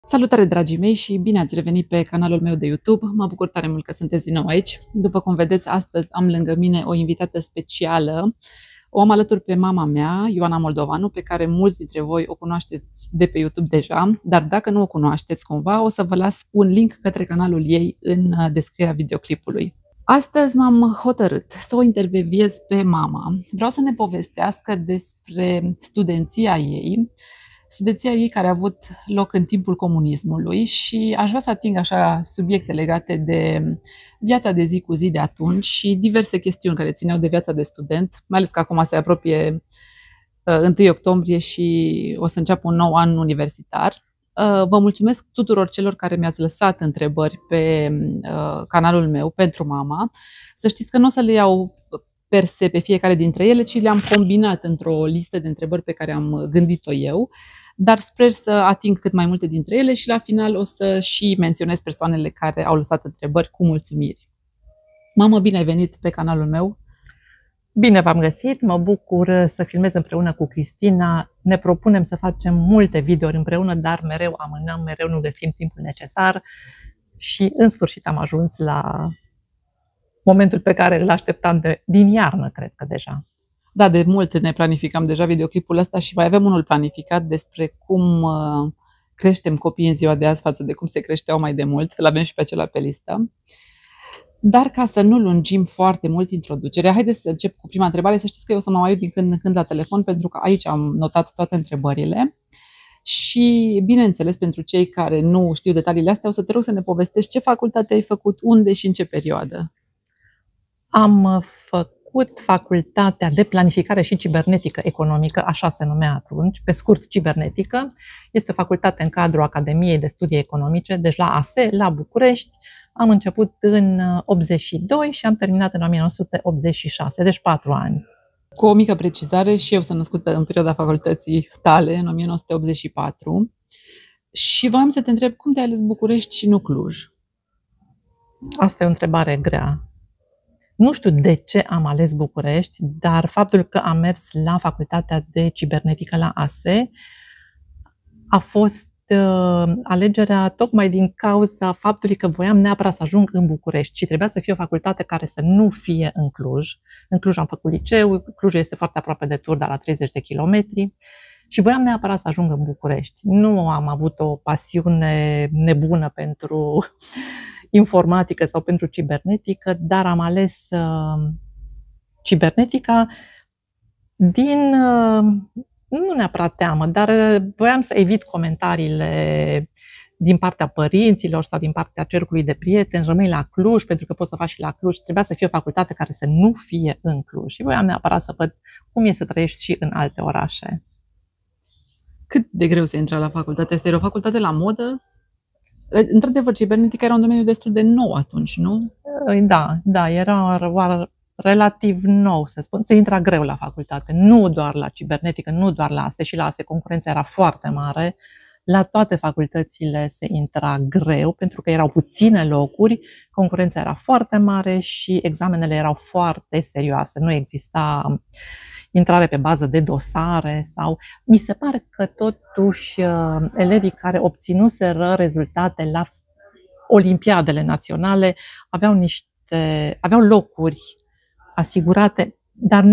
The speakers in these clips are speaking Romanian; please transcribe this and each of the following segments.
Salutare, dragii mei, și bine ați revenit pe canalul meu de YouTube. Mă bucur tare mult că sunteți din nou aici. După cum vedeți, astăzi am lângă mine o invitată specială. O am alături pe mama mea, Ioana Moldovanu, pe care mulți dintre voi o cunoașteți de pe YouTube deja, dar dacă nu o cunoașteți cumva, o să vă las un link către canalul ei în descrierea videoclipului. Astăzi m-am hotărât să o intervievez pe mama. Vreau să ne povestească despre studenția ei care a avut loc în timpul comunismului și aș vrea să ating așa subiecte legate de viața de zi cu zi de atunci și diverse chestiuni care țineau de viața de student, mai ales că acum se apropie 1 octombrie și o să înceapă un nou an universitar. Vă mulțumesc tuturor celor care mi-ați lăsat întrebări pe canalul meu pentru mama. Să știți că nu o să le iau per se pe fiecare dintre ele, ci le-am combinat într-o listă de întrebări pe care am gândit-o eu, dar sper să ating cât mai multe dintre ele și la final o să și menționez persoanele care au lăsat întrebări cu mulțumiri. Mamă, bine ai venit pe canalul meu! Bine v-am găsit, mă bucur să filmez împreună cu Cristina. Ne propunem să facem multe videouri împreună, dar mereu amânăm, mereu nu găsim timpul necesar și în sfârșit am ajuns la momentul pe care îl așteptam din iarnă, cred că deja. Da, de mult ne planificam deja videoclipul ăsta și mai avem unul planificat despre cum creștem copiii în ziua de azi față de cum se creșteau mai de mult. Îl avem și pe acela pe listă. Dar ca să nu lungim foarte mult introducerea, haideți să încep cu prima întrebare. Să știți că eu o să mă mai uit din când în când la telefon, pentru că aici am notat toate întrebările. Și, bineînțeles, pentru cei care nu știu detaliile astea, o să te rog să ne povestești ce facultate ai făcut, unde și în ce perioadă. Am făcut facultatea de planificare și cibernetică economică, așa se numea atunci, pe scurt cibernetică. Este o facultate în cadrul Academiei de Studii Economice, deci la ASE, la București. Am început în 82 și am terminat în 1986, deci 4 ani. Cu o mică precizare, și eu sunt născută în perioada facultății tale, în 1984, și voiam să te întreb cum te-ai ales București și nu Cluj? Asta e o întrebare grea. Nu știu de ce am ales București, dar faptul că am mers la facultatea de cibernetică la ASE a fost alegerea tocmai din cauza faptului că voiam neapărat să ajung în București și trebuia să fie o facultate care să nu fie în Cluj. În Cluj am făcut liceu, Clujul este foarte aproape de Turda, la 30 de kilometri, și voiam neapărat să ajung în București. Nu am avut o pasiune nebună pentru informatică sau pentru cibernetică, dar am ales cibernetica din, nu neapărat teamă, dar voiam să evit comentariile din partea părinților sau din partea cercului de prieteni, rămâi la Cluj, pentru că poți să faci și la Cluj. Trebuia să fie o facultate care să nu fie în Cluj și voiam neapărat să văd cum e să trăiești și în alte orașe. Cât de greu se intra la facultatea asta? Era o facultate la modă? Într-adevăr, cibernetica era un domeniu destul de nou atunci, nu? Da, era relativ nou, să spun. Se intra greu la facultate, nu doar la cibernetică, nu doar la ASE, și la ASE concurența era foarte mare. La toate facultățile se intra greu, pentru că erau puține locuri, concurența era foarte mare și examenele erau foarte serioase. Nu exista intrare pe bază de dosare sau... Mi se pare că totuși elevii care obținuseră rezultate la olimpiadele naționale aveau locuri asigurate, dar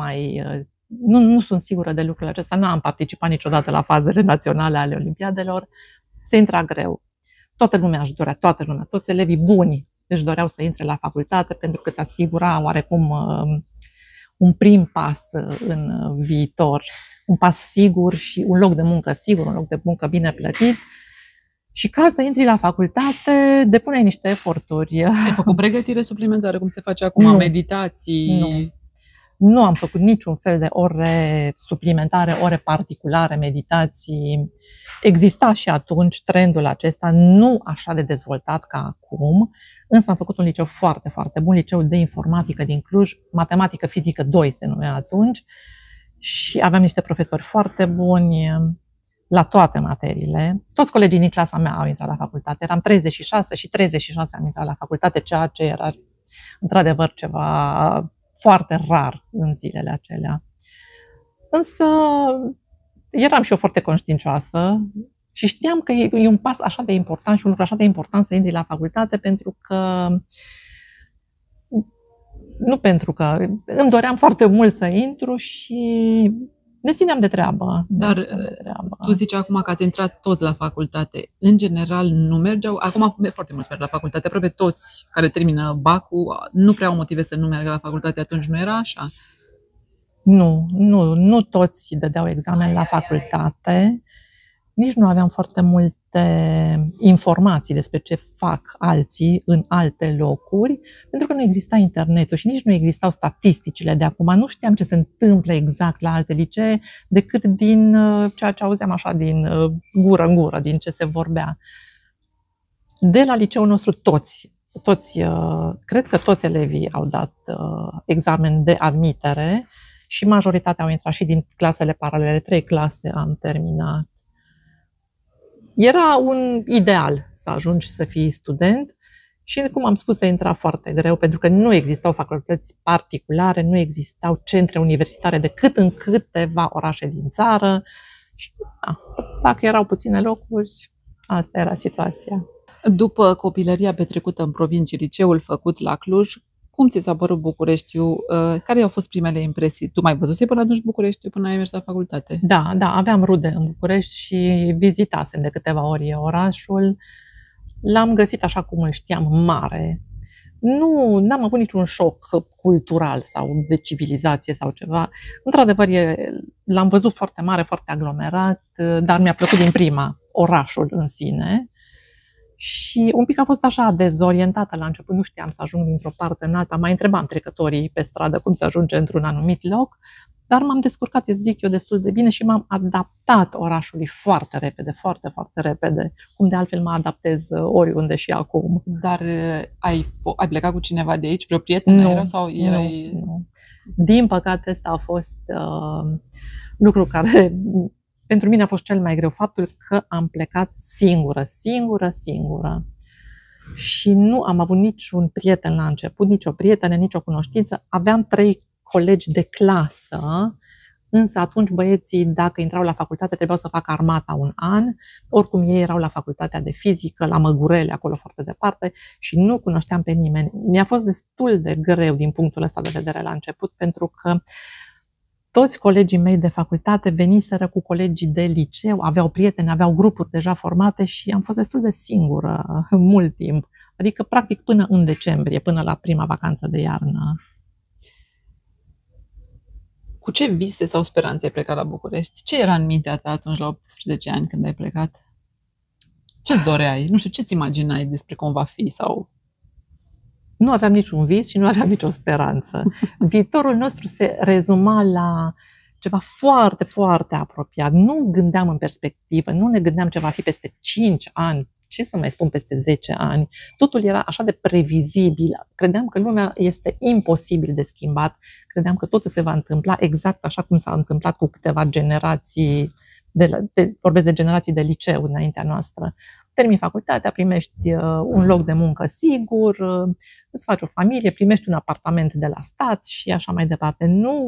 nu sunt sigură de lucrul acesta. Nu am participat niciodată la fazele naționale ale olimpiadelor. Se intra greu. Toată lumea își dorea, toți elevii buni își doreau să intre la facultate, pentru că îți asigura oarecum un prim pas în viitor, un pas sigur și un loc de muncă sigur, un loc de muncă bine plătit. Și ca să intri la facultate, depuneai niște eforturi. Ai făcut pregătire suplimentară, cum se face acum, meditații? Nu am făcut niciun fel de ore suplimentare, ore particulare, meditații. Exista și atunci trendul acesta, nu așa de dezvoltat ca acum, însă am făcut un liceu foarte, foarte bun, liceu de informatică din Cluj, matematică fizică 2 se numea atunci, și aveam niște profesori foarte buni la toate materiile. Toți colegii din clasa mea au intrat la facultate. Eram 36 și 36 am intrat la facultate, ceea ce era într-adevăr ceva foarte rar în zilele acelea. Însă eram și eu foarte conștiincioasă Și știam că e un pas așa de important și un lucru așa de important să intri la facultate, pentru că nu pentru că îmi doream foarte mult să intru și ne țineam de treabă. Dar tu zici acum că ați intrat toți la facultate. În general nu mergeau, acum foarte mulți merg la facultate, aproape toți care termină BAC-ul nu prea au motive să nu meargă la facultate, atunci nu era așa? Nu toți dădeau examen la facultate, nici nu aveam foarte multe informații despre ce fac alții în alte locuri, pentru că nu exista internetul și nici nu existau statisticile de acum. Nu știam ce se întâmplă exact la alte licee, decât din ceea ce auzeam așa din gură în gură, din ce se vorbea. De la liceul nostru cred că toți elevii au dat examen de admitere și majoritatea au intrat și din clasele paralele. 3 clase am terminat. Era un ideal să ajungi să fii student și, cum am spus, se intra foarte greu, pentru că nu existau facultăți particulare, nu existau centre universitare decât în câteva orașe din țară și dacă erau puține locuri, asta era situația. După copilăria petrecută în provincie, liceul făcut la Cluj, cum ți s-a părut Bucureștiul? Care au fost primele impresii? Tu mai văzusei până atunci Bucureștiul, până ai mers la facultate? Da, aveam rude în București și vizitasem de câteva ori orașul. L-am găsit așa cum îl știam, mare. N-am avut niciun șoc cultural sau de civilizație sau ceva. Într-adevăr, l-am văzut foarte mare, foarte aglomerat, dar mi-a plăcut din prima orașul în sine. Și un pic a fost așa dezorientată la început, nu știam să ajung dintr-o parte în alta, mai întrebam trecătorii pe stradă cum se ajunge într-un anumit loc, dar m-am descurcat, zic eu, destul de bine și m-am adaptat orașului foarte repede, foarte, foarte repede, cum de altfel mă adaptez oriunde și acum. Dar ai plecat cu cineva de aici? Vreo prietenă era sau erai... Nu. Din păcate, ăsta a fost lucru care... Pentru mine a fost cel mai greu, faptul că am plecat singură. Și nu am avut niciun prieten la început, nicio prietenă, nicio cunoștință. Aveam 3 colegi de clasă, însă atunci băieții, dacă intrau la facultate, trebuiau să facă armata un an. Oricum ei erau la facultatea de fizică, la Măgurele, acolo foarte departe, și nu cunoșteam pe nimeni. Mi-a fost destul de greu din punctul ăsta de vedere la început, pentru că toți colegii mei de facultate veniseră cu colegii de liceu, aveau prieteni, aveau grupuri deja formate și am fost destul de singură mult timp. Adică, practic, până în decembrie, până la prima vacanță de iarnă. Cu ce vise sau speranțe ai plecat la București? Ce era în mintea ta atunci, la 18 ani, când ai plecat? Ce-ți doreai? Nu știu, ce-ți imaginai despre cum va fi sau... Nu aveam niciun vis și nu aveam nicio speranță. Viitorul nostru se rezuma la ceva foarte, foarte apropiat. Nu gândeam în perspectivă, nu ne gândeam ce va fi peste 5 ani, ce să mai spun peste 10 ani. Totul era așa de previzibil. Credeam că lumea este imposibil de schimbat. Credeam că totul se va întâmpla exact așa cum s-a întâmplat cu câteva generații, vorbesc de generații de liceu înaintea noastră. Termini facultatea, primești un loc de muncă sigur, îți faci o familie, primești un apartament de la stat și așa mai departe.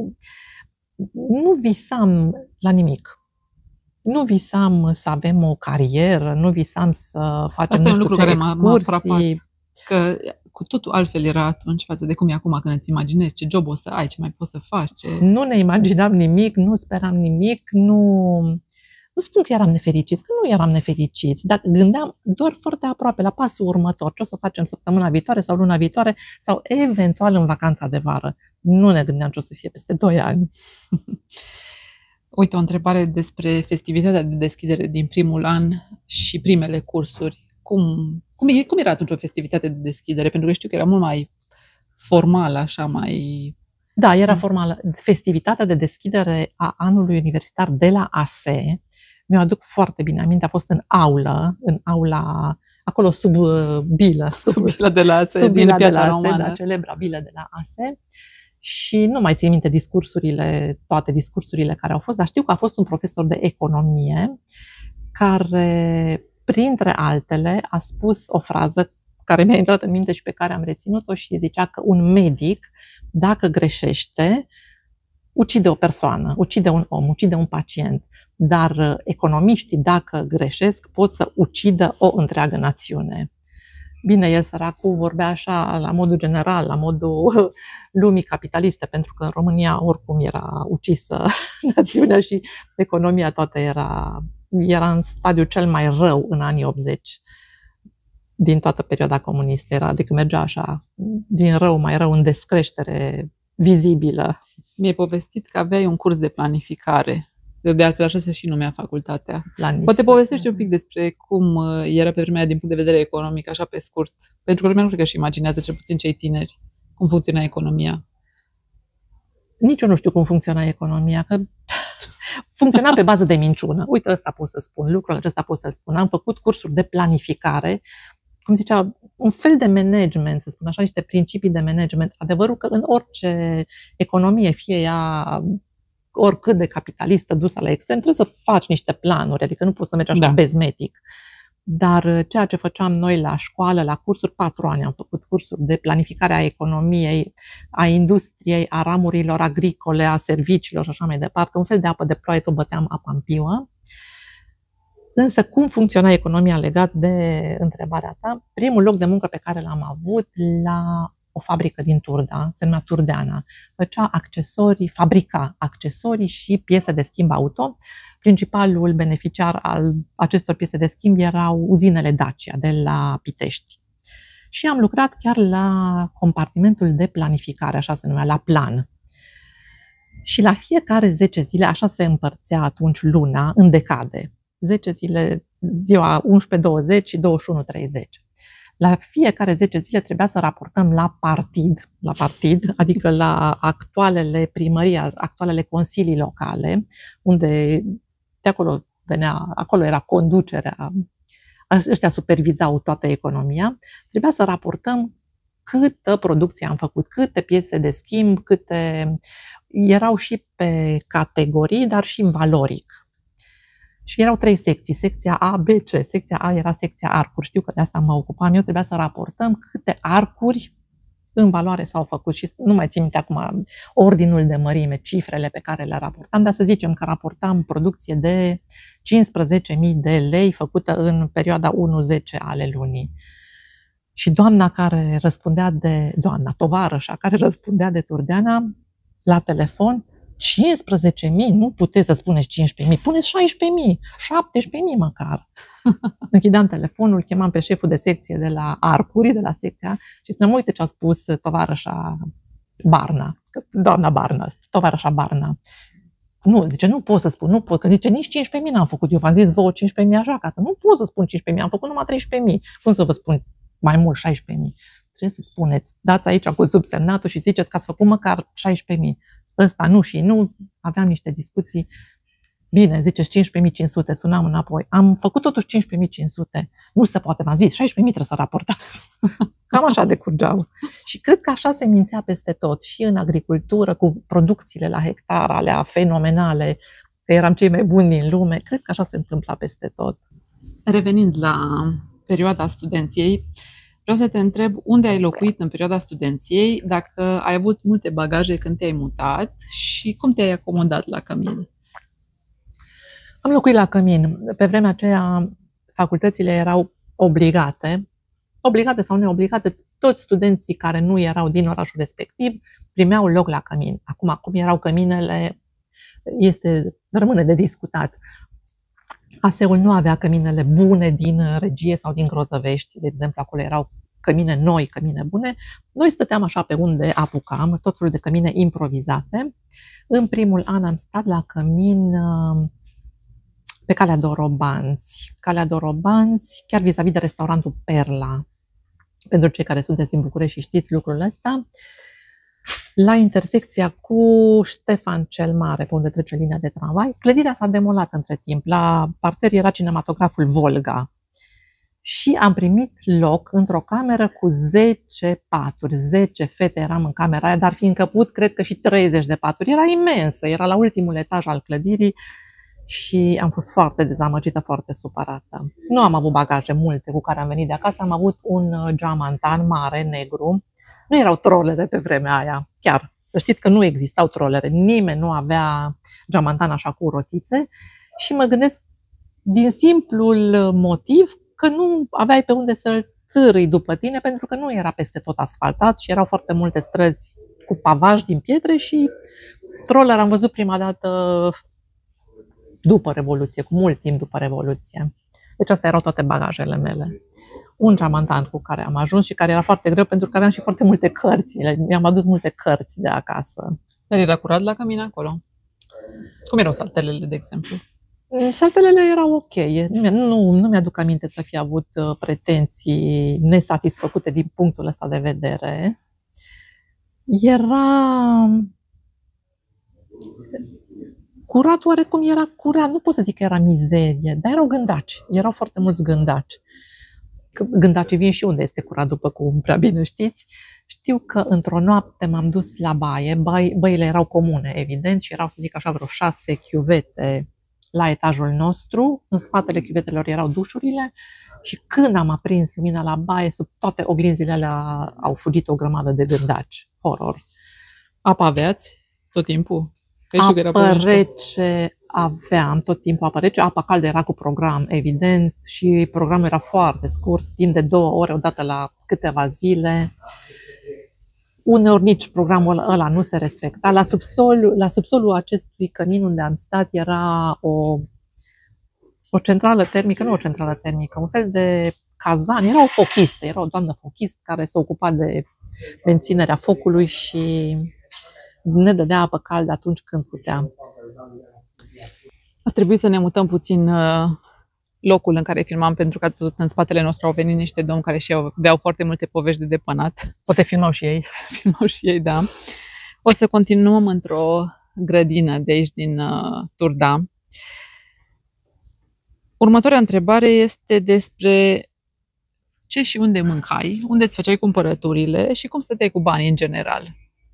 Nu visam la nimic. Nu visam să avem o carieră, nu visam să facem asta e un lucru care m-a frapat, excursii. că cu totul altfel era atunci față de cum e acum, când îți imaginezi ce job o să ai, ce mai poți să faci. Nu ne imaginam nimic, nu speram nimic, nu spun că eram nefericiți, că nu eram nefericiți, dar gândeam doar foarte aproape la pasul următor, ce o să facem săptămâna viitoare sau luna viitoare sau eventual în vacanța de vară. Nu ne gândeam ce o să fie peste 2 ani. Uite, o întrebare despre festivitatea de deschidere din primul an și primele cursuri. Cum era atunci o festivitate de deschidere? Pentru că știu că era mult mai formală, așa mai... Da, era formală. Festivitatea de deschidere a anului universitar de la ASE, mi-o aduc foarte bine aminte, a fost în aula, acolo sub bilă. Sub bila de la ASE, sub din Piața Romană. Da, celebra bilă de la ASE. Și nu mai țin minte toate discursurile care au fost, dar știu că a fost un profesor de economie care, printre altele, a spus o frază care mi-a intrat în minte și pe care am reținut-o și zicea că un medic, dacă greșește, ucide o persoană, ucide un om, ucide un pacient. Dar economiștii, dacă greșesc, pot să ucidă o întreagă națiune. Bine, el săracul vorbea așa la modul general, la modul lumii capitaliste, pentru că în România oricum era ucisă națiunea și economia toată era în stadiul cel mai rău în anii 80 din toată perioada comunistă. Adică mergea așa, din rău mai rău, în descreștere vizibilă. Mi-ai povestit că aveai un curs de planificare. De altfel, așa se și numea facultatea. Poate povestește un pic despre cum era pe vremea din punct de vedere economic, așa pe scurt. Pentru că lumea nu cred că își imaginează, cel puțin cei tineri, cum funcționa economia. Nici eu nu știu cum funcționa economia, că funcționa pe bază de minciună. Uite, ăsta pot să spun, lucrul acesta pot să-l spun. Am făcut cursuri de planificare, cum zicea, un fel de management, să spun așa, niște principii de management. Adevărul că în orice economie, fie ea oricât de capitalistă, dusă la extrem, trebuie să faci niște planuri, adică nu poți să mergi așa bezmetic. Dar ceea ce făceam noi la școală, la cursuri, 4 ani am făcut cursuri de planificare a economiei, a industriei, a ramurilor agricole, a serviciilor și așa mai departe, un fel de apă de ploaie, tot băteam apa în piuă. Însă cum funcționa economia legat de întrebarea ta? Primul loc de muncă pe care l-am avut la o fabrică din Turda, se numea Turdeana, fabrica accesorii și piese de schimb auto. Principalul beneficiar al acestor piese de schimb erau uzinele Dacia de la Pitești. Și am lucrat chiar la compartimentul de planificare, așa se numea, la plan. Și la fiecare 10 zile, așa se împărțea atunci luna în decade. 10 zile, ziua 11-20 și 21-30. La fiecare 10 zile trebuia să raportăm la partid, adică la actualele primării, actualele consilii locale, unde de acolo era conducerea, ăștia supervizau toată economia, trebuia să raportăm câtă producție am făcut, câte piese de schimb, erau și pe categorii, dar și în valoric. Și erau 3 secții, secția A, B, C. Secția A era secția arcuri. Știu că de asta mă ocupam. Eu trebuia să raportăm câte arcuri în valoare s-au făcut. Și nu mai țin minte acum ordinul de mărime, cifrele pe care le raportam, dar să zicem că raportam producție de 15.000 de lei făcută în perioada 1-10 ale lunii. Și tovarășa care răspundea de Turdeana la telefon, 15.000, nu puteți să spuneți 15.000, puneți 16.000, 17.000 măcar. Închideam telefonul, chemam pe șeful de secție de la Arcuri, de la secția, și spuneam, uite ce a spus tovarășa Barna, doamna Barna, tovarășa Barna. Nu, zice, nu pot să spun, nu pot, că zice, nici 15.000 n-am făcut, eu v-am zis vouă 15.000 așa acasă, nu pot să spun 15.000, am făcut numai 13.000, cum să vă spun mai mult 16.000? Trebuie să spuneți, dați aici cu subsemnatul și ziceți că ați făcut măcar 16.000. Ăsta nu și nu, aveam niște discuții. Bine, ziceți 15.500, sunam înapoi. Am făcut totuși 15.500. Nu se poate, v-am zis, 16.000 trebuie să raportați. Cam așa decurgeau. Și cred că așa se mințea peste tot. Și în agricultură, cu producțiile la hectar, alea fenomenale, că eram cei mai buni din lume. Cred că așa se întâmpla peste tot. Revenind la perioada studenției, vreau să te întreb unde ai locuit în perioada studenției, dacă ai avut multe bagaje când te-ai mutat și cum te-ai acomodat la Cămin. Am locuit la Cămin. Pe vremea aceea, facultățile erau obligate sau neobligate, toți studenții care nu erau din orașul respectiv primeau loc la Cămin. Acum, cum erau căminele, rămâne de discutat. ASE-ul nu avea căminele bune din Regie sau din Grozăvești, de exemplu, acolo erau cămine noi, cămine bune. Noi stăteam așa pe unde apucam, tot felul de cămine improvizate. În primul an am stat la Cămin pe Calea Dorobanți. Calea Dorobanți, chiar vis-a-vis de restaurantul Perla. Pentru cei care sunteți din București și știți lucrul ăsta, la intersecția cu Ștefan cel Mare, pe unde trece linia de tramvai, clădirea s-a demolat între timp. La parter era cinematograful Volga. Și am primit loc într-o cameră cu 10 paturi. 10 fete eram în camera aia, dar fi încăput, cred că și 30 de paturi. Era imensă, era la ultimul etaj al clădirii și am fost foarte dezamăgită, foarte supărată. Nu am avut bagaje multe cu care am venit de acasă, am avut un geamantan mare, negru. Nu erau trolere pe vremea aia, chiar. Să știți că nu existau trolere, nimeni nu avea geamantan așa cu rotițe. și mă gândesc din simplul motiv că nu aveai pe unde să-l târâi după tine, pentru că nu era peste tot asfaltat și erau foarte multe străzi cu pavaj din pietre și troller am văzut prima dată după Revoluție, cu mult timp după Revoluție. Deci astea erau toate bagajele mele. Un geamantan cu care am ajuns și care era foarte greu pentru că aveam și foarte multe cărți. Mi-am adus multe cărți de acasă. Dar era curat la cămin acolo? Cum erau saltelele, de exemplu? Saltelele erau ok. Nu mi-aduc aminte să fi avut pretenții nesatisfăcute din punctul ăsta de vedere. Era curat, oarecum era curat. Nu pot să zic că era mizerie, dar erau gândaci. Erau foarte mulți gândaci. Gândacii vin și unde este curat, după cum prea bine știți. Știu că într-o noapte m-am dus la baie. Băile erau comune, evident, și erau, să zic așa, vreo 6 chiuvete la etajul nostru. În spatele chiuvetelor erau dușurile și când am aprins lumina la baie, sub toate oglinzile alea au fugit o grămadă de gândaci. Horror. Apă aveați tot timpul? Apă rece aveam tot timpul, apă rece. Apa caldă era cu program, evident, și programul era foarte scurt, timp de 2 ore, odată la câteva zile. Uneori nici programul ăla nu se respecta. La subsolul acestui cămin unde am stat era o centrală termică, nu o centrală termică, un fel de cazan. Era o fochistă, era o doamnă fochist care se ocupa de menținerea focului și ne dădea apă caldă atunci când putea. A trebuit să ne mutăm puțin locul în care filmam, pentru că ați văzut în spatele nostru au venit niște domni care și aveau foarte multe povești de depănat. Poate filmau și ei. Filmau și ei, da. O să continuăm într-o grădină de aici din Turda. Următoarea întrebare este despre ce și unde mâncai, unde îți făceai cumpărăturile și cum stăteai cu banii în general.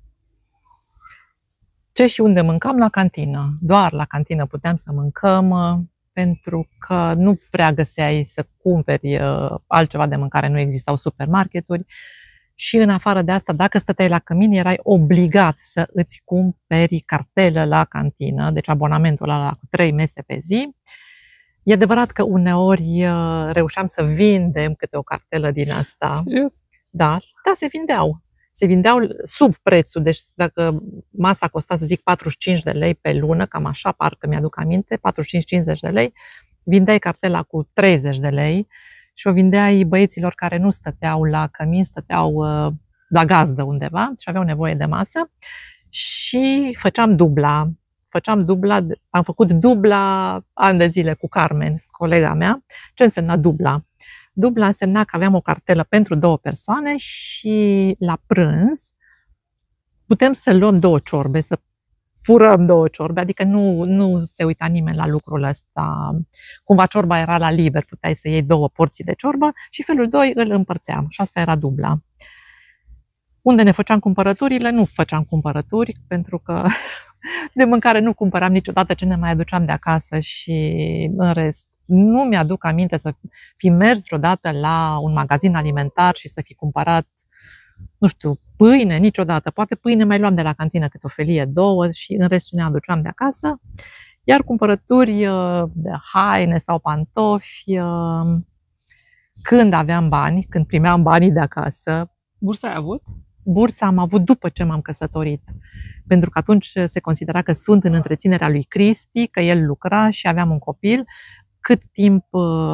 Ce și unde mâncam? La cantină. Doar la cantină puteam să mâncăm, pentru că nu prea găseai să cumperi altceva de mâncare, nu existau supermarketuri. Și în afară de asta, dacă stăteai la cămin, erai obligat să îți cumperi cartelă la cantină, deci abonamentul ăla cu 3 mese pe zi. E adevărat că uneori reușeam să vindem câte o cartelă din asta. Serios? Da, se vindeau. Se vindeau sub prețul, deci dacă masa costa, să zic, 45 de lei pe lună, cam așa, parcă mi-aduc aminte, 45-50 de lei, vindeai cartela cu 30 de lei și o vindeai băieților care nu stăteau la cămin, stăteau la gazdă undeva și aveau nevoie de masă și făceam dubla. Am făcut dubla ani de zile cu Carmen, colega mea. Ce însemna dubla? Dubla însemna că aveam o cartelă pentru 2 persoane și la prânz putem să luăm 2 ciorbe, să furăm 2 ciorbe, adică nu se uita nimeni la lucrul ăsta. Cumva ciorba era la liber, puteai să iei 2 porții de ciorbă și felul 2 îl împărțeam și asta era dubla. Unde ne făceam cumpărăturile? Nu făceam cumpărături, pentru că de mâncare nu cumpăram niciodată ce ne mai aduceam de acasă și în rest. Nu mi-aduc aminte să fi mers vreodată la un magazin alimentar și să fi cumpărat, nu știu, pâine, niciodată. Poate pâine mai luam de la cantină câte o felie, 2 și în rest ce ne aduceam de acasă. Iar cumpărături de haine sau pantofi, când aveam bani, când primeam banii de acasă. Bursa ai avut? Bursa am avut după ce m-am căsătorit, pentru că atunci se considera că sunt în întreținerea lui Cristi, că el lucra și aveam un copil. Cât timp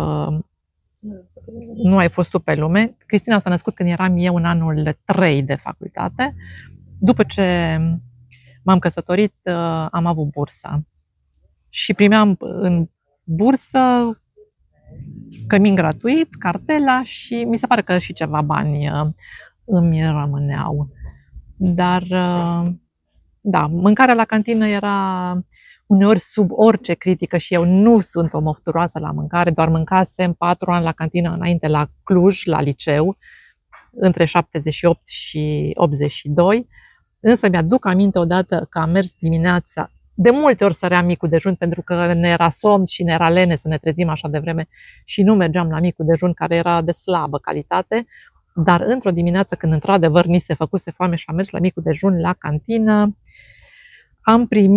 nu ai fost tu pe lume. Cristina s-a născut când eram eu în anul 3 de facultate. După ce m-am căsătorit, am avut bursa. Și primeam în bursă cămin gratuit, cartela și mi se pare că și ceva bani îmi rămâneau. Dar, da, mâncarea la cantină era uneori sub orice critică și eu nu sunt o mofturoasă la mâncare, doar mâncasem 4 ani la cantină înainte la Cluj, la liceu, între 78 și 82. Însă mi-aduc aminte odată că am mers dimineața, de multe ori săream micul dejun pentru că ne era somn și ne era lene să ne trezim așa de vreme și nu mergeam la micul dejun care era de slabă calitate. Dar într-o dimineață, când într-adevăr ni se făcuse foame și am mers la micul dejun la cantină, am primit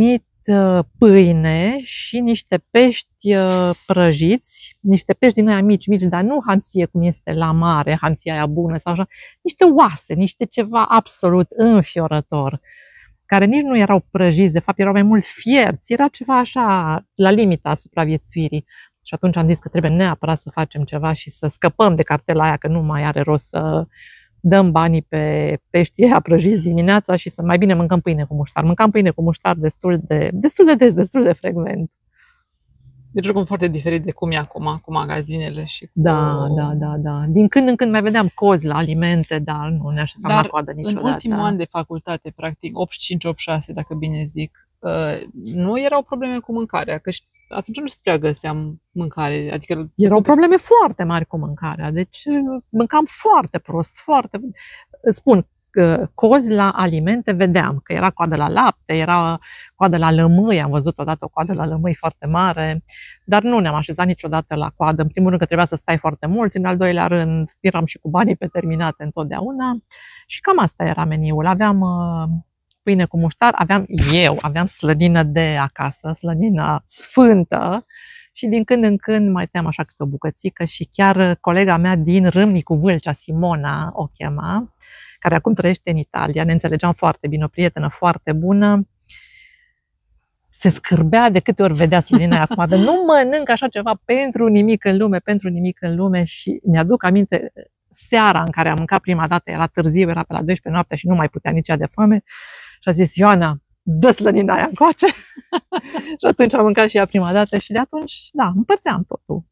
pâine și niște pești prăjiți, niște pești din aia mici, dar nu hamsie cum este la mare, hamsia aia bună sau așa, niște oase, niște ceva absolut înfiorător, care nici nu erau prăjiți, de fapt erau mai mult fierți, era ceva așa la limita supraviețuirii. Și atunci am zis că trebuie neapărat să facem ceva și să scăpăm de cartela aia, că nu mai are rost să dăm banii pe peștii aia prăjiți dimineața și să mai bine mâncăm pâine cu muștar. Mâncam pâine cu muștar destul de des, destul de frecvent. Deci oricum foarte diferit de cum e acum, cu magazinele și cu... Da. Din când în când mai vedeam cozi la alimente, dar nu ne așezam la coadă niciodată. În ultimul an de facultate, practic, 85-86, dacă bine zic, nu erau probleme cu mâncarea, că atunci nu se prea găseam mâncare. Adică erau probleme foarte mari cu mâncarea, deci mâncam foarte prost, Spun, cozi la alimente vedeam, că era coadă la lapte, era coadă la lămâi, am văzut odată o coadă la lămâi foarte mare, dar nu ne-am așezat niciodată la coadă. În primul rând că trebuia să stai foarte mult, în al doilea rând eram și cu banii pe terminate întotdeauna și cam asta era meniul. Aveam pâine cu muștar, aveam slănină de acasă, slănină sfântă și din când în când mai tăiam așa câte o bucățică și chiar colega mea din Râmnicu Vâlcea, Simona o chema, care acum trăiește în Italia, ne înțelegeam foarte bine, o prietenă foarte bună, se scârbea de câte ori vedea slănina aia smadă. Nu mănânc așa ceva pentru nimic în lume și mi-aduc aminte seara în care am mâncat prima dată, era târziu, era pe la 12 noaptea și nu mai putea nici ea de foame și a zis, Ioana, dă slănina aia încoace. Și atunci am mâncat și ea prima dată și de atunci, da, împărțeam totul.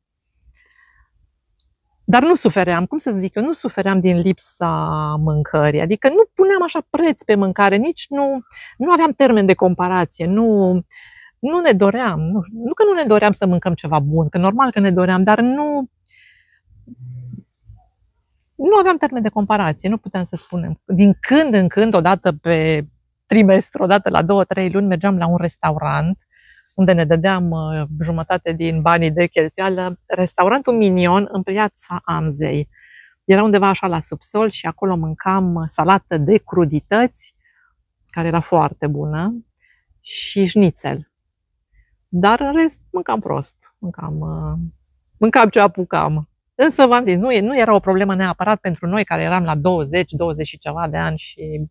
Dar nu sufeream, cum să zic eu, nu sufeream din lipsa mâncării, adică nu puneam așa preț pe mâncare, nici nu aveam termen de comparație, nu ne doream, nu că nu ne doream să mâncăm ceva bun, că normal că ne doream, dar nu aveam termen de comparație, nu puteam să spunem. Din când în când, odată pe trimestru, odată la 2-3 luni, mergeam la un restaurant unde ne dădeam jumătate din banii de cheltuială, restaurantul Minion în Piața Amzei. Era undeva așa la subsol și acolo mâncam salată de crudități, care era foarte bună, și șnițel. Dar în rest mâncam prost, mâncam ce apucam. Însă v-am zis, nu era o problemă neapărat pentru noi care eram la 20 și ceva de ani și...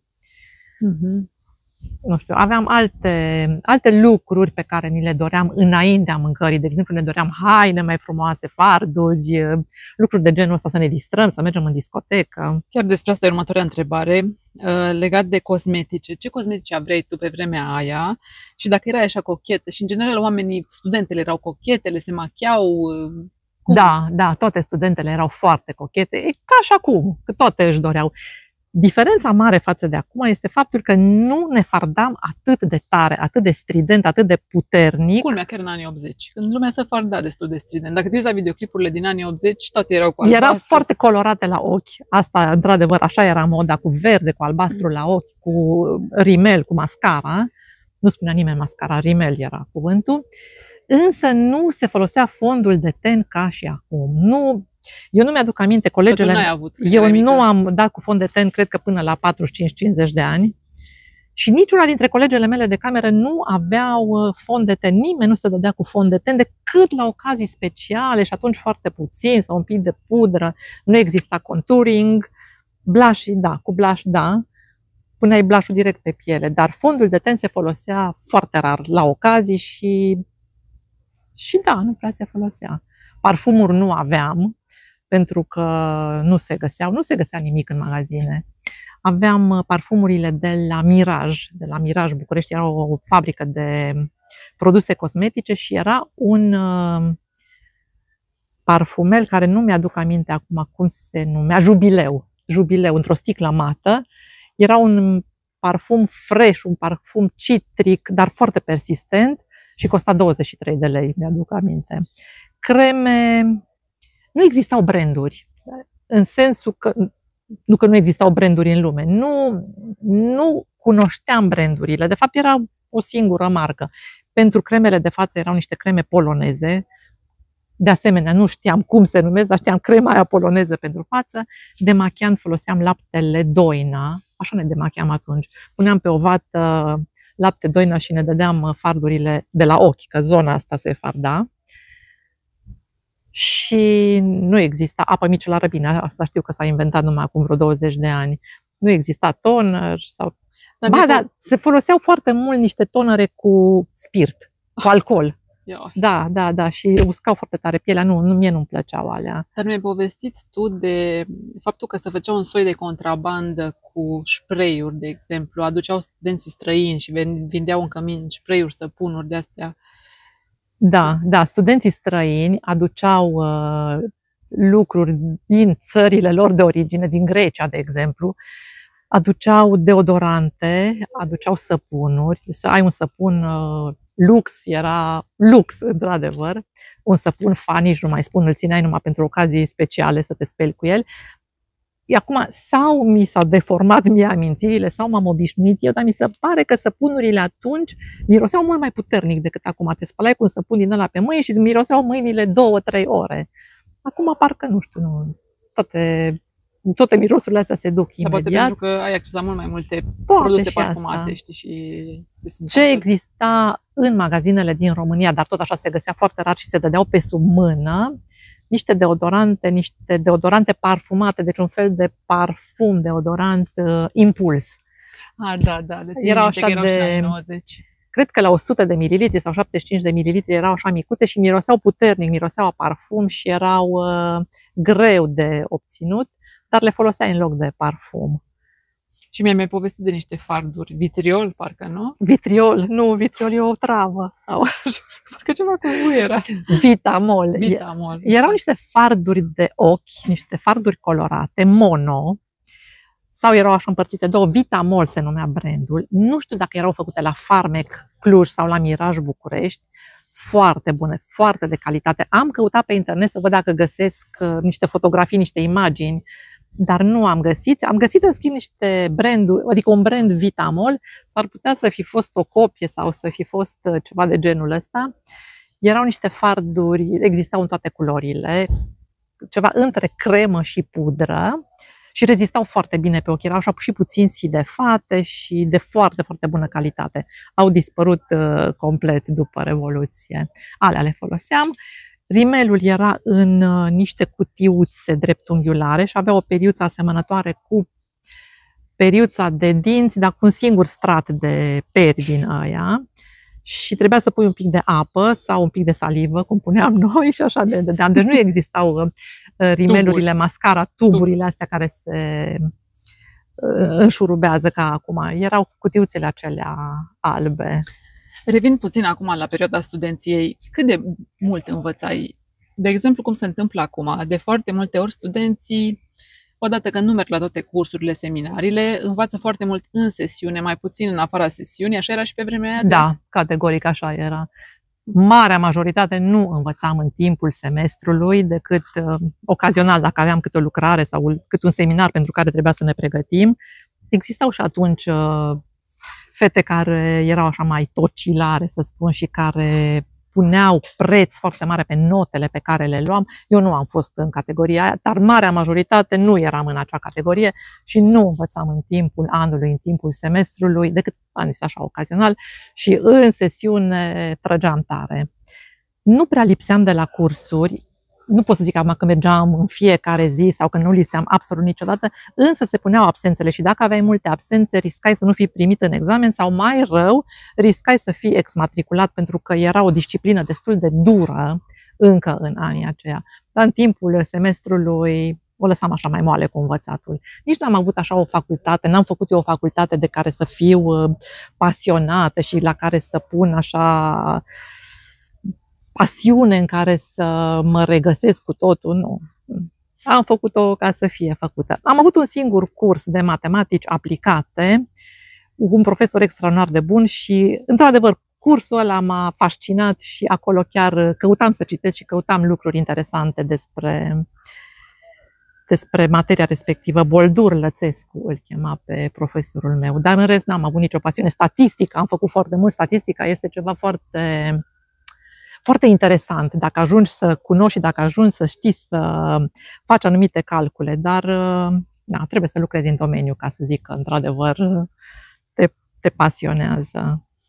Nu știu, aveam alte lucruri pe care ni le doream înaintea mâncării. De exemplu, ne doream haine mai frumoase, farduri, lucruri de genul ăsta, să ne distrăm, să mergem în discotecă. Chiar despre asta e următoarea întrebare, legat de cosmetice. Ce cosmetice aveai tu pe vremea aia și dacă erai așa cochetă? Și în general studentele erau cochetele, se machiau... Cum? Da, toate studentele erau foarte cochete, ca și acum, că toate își doreau. Diferența mare față de acum este faptul că nu ne fardam atât de tare, atât de strident, atât de puternic. Culmea, chiar în anii 80, când lumea se farda destul de strident. Dacă te uiți la videoclipurile din anii 80, toate erau cu albastru. Erau foarte colorate la ochi. Asta, într-adevăr, așa era moda, cu verde, cu albastru la ochi, cu rimel, cu mascara. Nu spunea nimeni mascara, rimel era cuvântul. Însă nu se folosea fondul de ten ca și acum. Eu nu mi-aduc aminte, colegele... Eu nu am dat cu fond de ten, cred că până la 45-50 de ani. Și niciuna dintre colegele mele de cameră nu aveau fond de ten. Nimeni nu se dădea cu fond de ten decât la ocazii speciale și atunci foarte puțin, sau un pic de pudră. Nu exista contouring. Blush, da, cu blush, da. Puneai blush-ul direct pe piele. Dar fondul de ten se folosea foarte rar la ocazii și da, nu prea se folosea. Parfumuri nu aveam, pentru că nu se găsea nimic în magazine. Aveam parfumurile de la Miraj. De la Miraj București era o fabrică de produse cosmetice și era un parfumel care nu mi-aduc aminte acum cum se numea, Jubileu, într-o sticlă mată. Era un parfum fresh, un parfum citric, dar foarte persistent și costa 23 de lei, mi-aduc aminte. Creme... Nu existau branduri, în sensul că nu existau branduri în lume. Nu cunoșteam brandurile. De fapt, era o singură marcă. Pentru cremele de față erau niște creme poloneze. De asemenea, nu știam cum se numesc, dar știam crema aia poloneză pentru față. Demachiant foloseam laptele Doina. Așa ne demachiam atunci. Puneam pe o vată lapte, doină și ne dădeam fardurile de la ochi, că zona asta se farda. Și nu exista apă mici la răbine, asta știu că s-a inventat numai acum vreo 20 de ani. Nu exista toner sau... Dar se foloseau foarte mult niște tonere cu spirit, cu alcool. Da, și uscau foarte tare pielea, mie nu-mi plăceau alea. Dar mi-ai povestit tu de faptul că se făcea un soi de contrabandă cu spray-uri, de exemplu. Aduceau studenții străini și vindeau în cămin spray-uri, săpunuri de-astea. Da, studenții străini aduceau lucruri din țările lor de origine, din Grecia, de exemplu. Aduceau deodorante, aduceau săpunuri. Să ai un săpun lux, era lux, într-adevăr. Un săpun fan, nici nu mai spun, îl țineai numai pentru ocazii speciale să te speli cu el. Acum, sau mi s-au deformat mie amintirile, sau m-am obișnuit eu, dar mi se pare că săpunurile atunci miroseau mult mai puternic decât acum. Te spălai cu un săpun din ăla pe mâini și îți miroseau mâinile 2-3 ore. Acum parcă, nu știu, toate mirosurile astea se duc imediat. Poate pentru că ai acces la mult mai multe produse parfumate, știi, și se simte. Ce exista în magazinele din România, dar tot așa se găsea foarte rar și se dădeau pe sub mână, niște deodorante parfumate, deci un fel de parfum, deodorant impuls. Da, erau așa de 90. Cred că la 100 de mililitri sau 75 de mililitri erau așa micuțe și miroseau puternic, miroseau a parfum și erau greu de obținut, dar le foloseai în loc de parfum. Și mi-ai mai povestit de niște farduri, vitriol, parcă, nu? Vitriol e o travă. Sau parcă ceva cu era. Vitamol. Erau niște farduri de ochi, niște farduri colorate, mono, sau erau așa împărțite două, Vitamol se numea brandul. Nu știu dacă erau făcute la Farmec Cluj sau la Miraj București. Foarte bune, foarte de calitate. Am căutat pe internet să văd dacă găsesc niște fotografii, niște imagini, dar nu am găsit. Am găsit, în schimb, niște branduri, adică un brand Vitamol. S-ar putea să fi fost o copie sau să fi fost ceva de genul ăsta. Erau niște farduri, existau în toate culorile, ceva între cremă și pudră și rezistau foarte bine pe ochi. Erau așa și puțin silefate și de foarte, foarte bună calitate. Au dispărut complet după Revoluție. Alea le foloseam. Rimelul era în niște cutiuțe dreptunghiulare și avea o periuță asemănătoare cu periuța de dinți, dar cu un singur strat de peri din aia. Și trebuia să pui un pic de apă sau un pic de salivă, cum puneam noi, și așa de dădeam. Deci nu existau rimelurile, mascara, tuburile astea care se înșurubează ca acum. Erau cutiuțele acelea albe. Revin puțin acum la perioada studenției. Cât de mult învățai? De exemplu, cum se întâmplă acum? De foarte multe ori studenții, odată că nu merg la toate cursurile, seminariile, învață foarte mult în sesiune, mai puțin în afara sesiunii. Așa era și pe vremea aia? Da, categoric așa era. Marea majoritate nu învățam în timpul semestrului, decât ocazional, dacă aveam câte o lucrare sau câte un seminar pentru care trebuia să ne pregătim. Existau și atunci fete care erau așa mai tocilare, să spun, și care puneau preț foarte mare pe notele pe care le luam. Eu nu am fost în categoria aia, dar marea majoritate nu eram în acea categorie și nu învățam în timpul anului, în timpul semestrului, decât am zis așa ocazional, și în sesiune trăgeam tare. Nu prea lipseam de la cursuri. Nu pot să zic acum că mergeam în fiecare zi sau că nu lipseam absolut niciodată, însă se puneau absențele și dacă aveai multe absențe, riscai să nu fii primit în examen sau, mai rău, riscai să fii exmatriculat, pentru că era o disciplină destul de dură încă în anii aceia. Dar în timpul semestrului o lăsam așa mai moale cu învățatul. Nici n-am avut așa o facultate, n-am făcut eu o facultate de care să fiu pasionată și la care să pun așa pasiune în care să mă regăsesc cu totul, nu. Am făcut-o ca să fie făcută. Am avut un singur curs de matematici aplicate, cu un profesor extraordinar de bun și, într-adevăr, cursul ăla m-a fascinat și acolo chiar căutam să citesc și căutam lucruri interesante despre materia respectivă. Boldur Lățescu îl chema pe profesorul meu, dar în rest n-am avut nicio pasiune. Statistică, am făcut foarte mult. Statistica este ceva foarte interesant, dacă ajungi să cunoști și dacă ajungi să știi să faci anumite calcule, dar trebuie să lucrezi în domeniu ca să zic că într-adevăr te pasionează.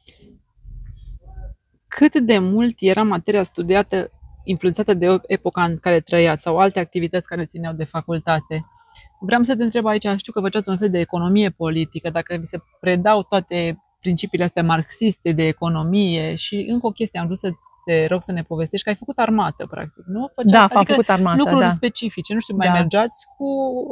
cât de mult era materia studiată influențată de epoca în care trăiați sau alte activități care țineau de facultate. Vreau să te întreb aici, știu că făceați un fel de economie politică, dacă vi se predau toate principiile astea marxiste de economie și încă o chestie, am vrut să te rog să ne povestești că ai făcut armată, practic, nu? Adică am făcut armată, lucruri specifice, nu știu, mai mergeați cu,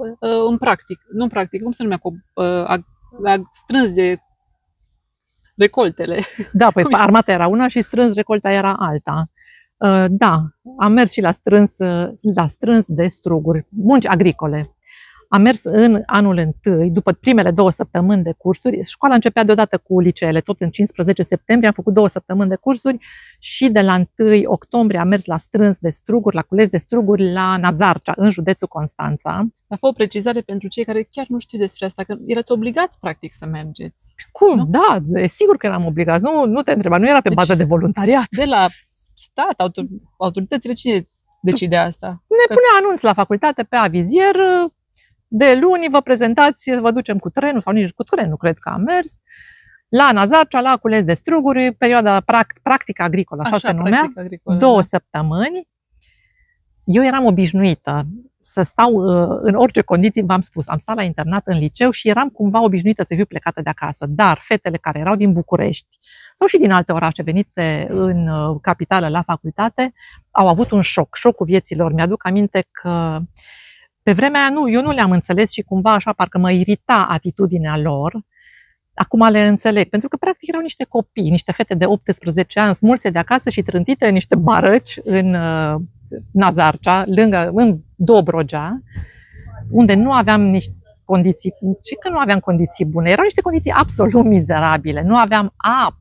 în practic, cum se numea, cu strâns de recoltele. Da, păi armata era una și strâns recolta era alta. Da, am mers și la strâns de struguri, munci agricole. Am mers în anul întâi, după primele 2 săptămâni de cursuri. Școala începea deodată cu liceele, tot în 15 septembrie am făcut 2 săptămâni de cursuri și de la 1 octombrie am mers la strâns de struguri, la cules de struguri, la Nazarcea, în județul Constanța. Dar fă o precizare pentru cei care chiar nu știu despre asta, că erați obligați practic să mergeți. Cum? Nu? Da, sigur că eram obligați. Nu te întreba, nu era pe bază de voluntariat. De la stat, autoritățile, cine decide asta? Ne punea anunț la facultate pe avizier. De luni vă prezentați, vă ducem cu trenul, sau nici cu trenul, cred că am mers, la Nazarcea, la cules de struguri, perioada practică agricolă, așa se numea, 2 săptămâni. Eu eram obișnuită să stau în orice condiții, v-am spus, am stat la internat în liceu și eram cumva obișnuită să fiu plecată de acasă. Dar fetele care erau din București sau și din alte orașe venite în capitală la facultate au avut un șocul vieții lor. Mi-aduc aminte că pe vremea aia eu nu le-am înțeles și cumva așa parcă mă irita atitudinea lor. Acum le înțeleg, pentru că practic erau niște copii, niște fete de 18 ani, smulse de acasă și trântite în niște barăci în Nazarcea, în Dobrogea, unde nu aveam niște condiții, și că nu aveam condiții bune, erau niște condiții absolut mizerabile, nu aveam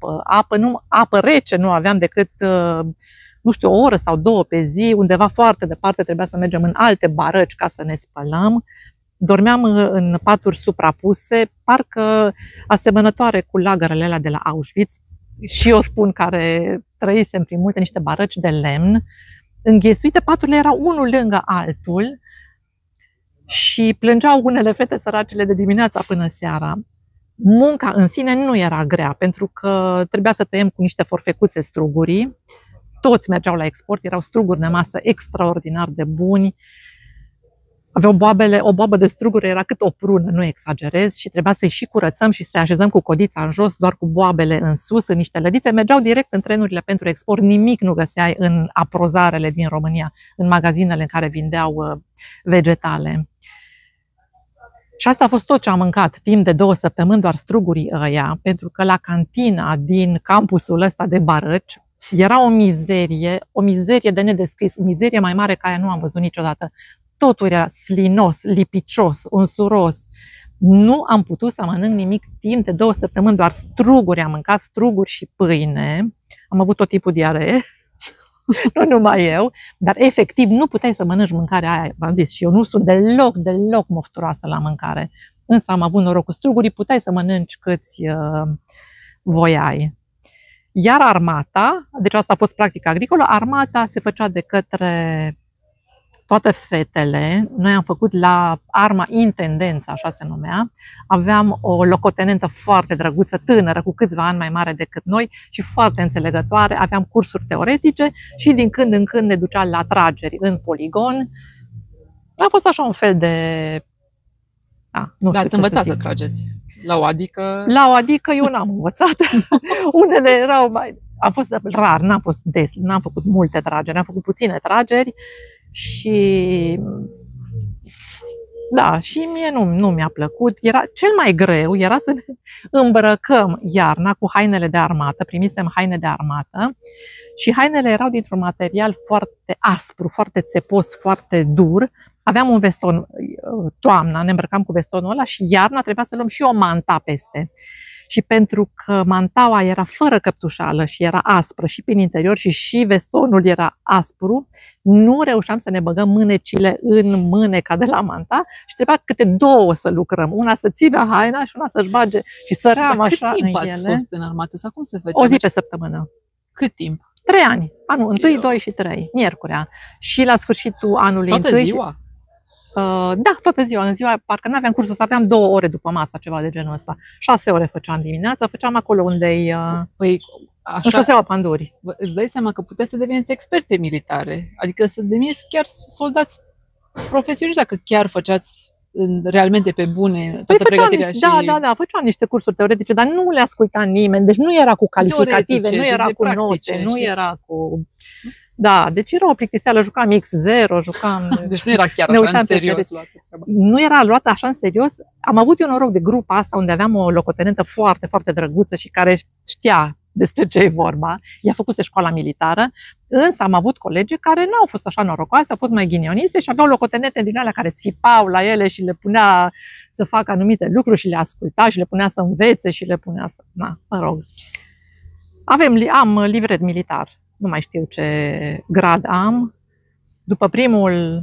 apă rece, nu aveam decât, nu știu, o oră sau 2 pe zi, undeva foarte departe trebuia să mergem în alte barăci ca să ne spălăm. Dormeam în paturi suprapuse, parcă asemănătoare cu lagărele alea de la Auschwitz, și eu spun care trăisem prin multe niște barăci de lemn, înghesuite, paturile erau unul lângă altul și plângeau unele fete săracele de dimineața până seara. Munca în sine nu era grea, pentru că trebuia să tăiem cu niște forfecuțe strugurii, toți mergeau la export, erau struguri de masă extraordinar de buni, aveau o boabă de struguri era cât o prună, nu exagerez, și trebuia să-i și curățăm și să-i așezăm cu codița în jos, doar cu boabele în sus, în niște lădițe. Mergeau direct în trenurile pentru export, nimic nu găseai în aprozarele din România, în magazinele în care vindeau vegetale. Și asta a fost tot ce am mâncat timp de 2 săptămâni, doar strugurii ăia, pentru că la cantina din campusul ăsta de barăci era o mizerie de nedescris, mizerie mai mare ca aia nu am văzut niciodată. Totul era slinos, lipicios, unsuros. Nu am putut să mănânc nimic timp de 2 săptămâni, doar struguri. Am mâncat struguri și pâine. Am avut tot tipul de diaree, nu numai eu, dar efectiv nu puteai să mănânci mâncarea aia, v-am zis, și eu nu sunt deloc mofturoasă la mâncare. Însă am avut noroc cu strugurii, puteai să mănânci câți voiai. Iar armata, deci asta a fost practica agricolă, armata se făcea de către toate fetele. Noi am făcut la arma intendență, așa se numea. Aveam o locotenentă foarte drăguță, tânără, cu câțiva ani mai mare decât noi și foarte înțelegătoare. Aveam cursuri teoretice și din când în când ne ducea la trageri în poligon. A fost așa un fel de... nu știu, ați învățat să trageți? La o adică? La o adică eu n-am învățat. Unele erau mai... A fost rar, n-am fost des, n-am făcut multe trageri, am făcut puține trageri. Și da, și mie nu mi-a plăcut. Cel mai greu era să ne îmbrăcăm iarna cu hainele de armată. Primisem haine de armată și hainele erau dintr-un material foarte aspru, foarte țepos, foarte dur. Aveam un veston, toamna ne îmbrăcam cu vestonul ăla și iarna trebuia să luăm și o manta peste. Și pentru că mantaua era fără căptușală și era aspră și prin interior și vestonul era aspru, nu reușeam să ne băgăm mânecile în mâneca de la manta și trebuia câte 2 să lucrăm. Una să țină haina și una să-și bage și săream așa în ele. Cât timp ați fost în armată? Sau cum se făcea? O zi pe săptămână. Cât timp? 3 ani. Anul 1, 2 și 3, miercurea. Și la sfârșitul anului Toată ziua? Da, toată ziua. În ziua, parcă nu aveam cursul, să aveam 2 ore după masa, ceva de genul ăsta. 6 ore făceam dimineața, făceam acolo unde-i Păi, în șoseaua Panduri. îți dai seama că puteți să deveniți experte militare, adică să deveniți chiar soldați profesioniști dacă chiar făceați realmente pe bune toată pregătirea și... Da, făceam niște cursuri teoretice, dar nu le asculta nimeni, deci nu era cu calificative, nu era cu note, nu era cu... Da, deci era o plictiseală, jucam X0, jucam... Deci nu era chiar așa în serios. Nu era luată așa în serios. Am avut eu noroc de grupa asta unde aveam o locotenentă foarte, foarte drăguță și care știa despre ce e vorba. Ea făcuse școala militară, însă am avut colegi care nu au fost așa norocoase, au fost mai ghinioniste și aveau locotenente din alea care țipau la ele și le punea să facă anumite lucruri și le asculta și le punea să învețe și le punea să... Na, mă rog. Am livret militar. Nu mai știu ce grad am. După primul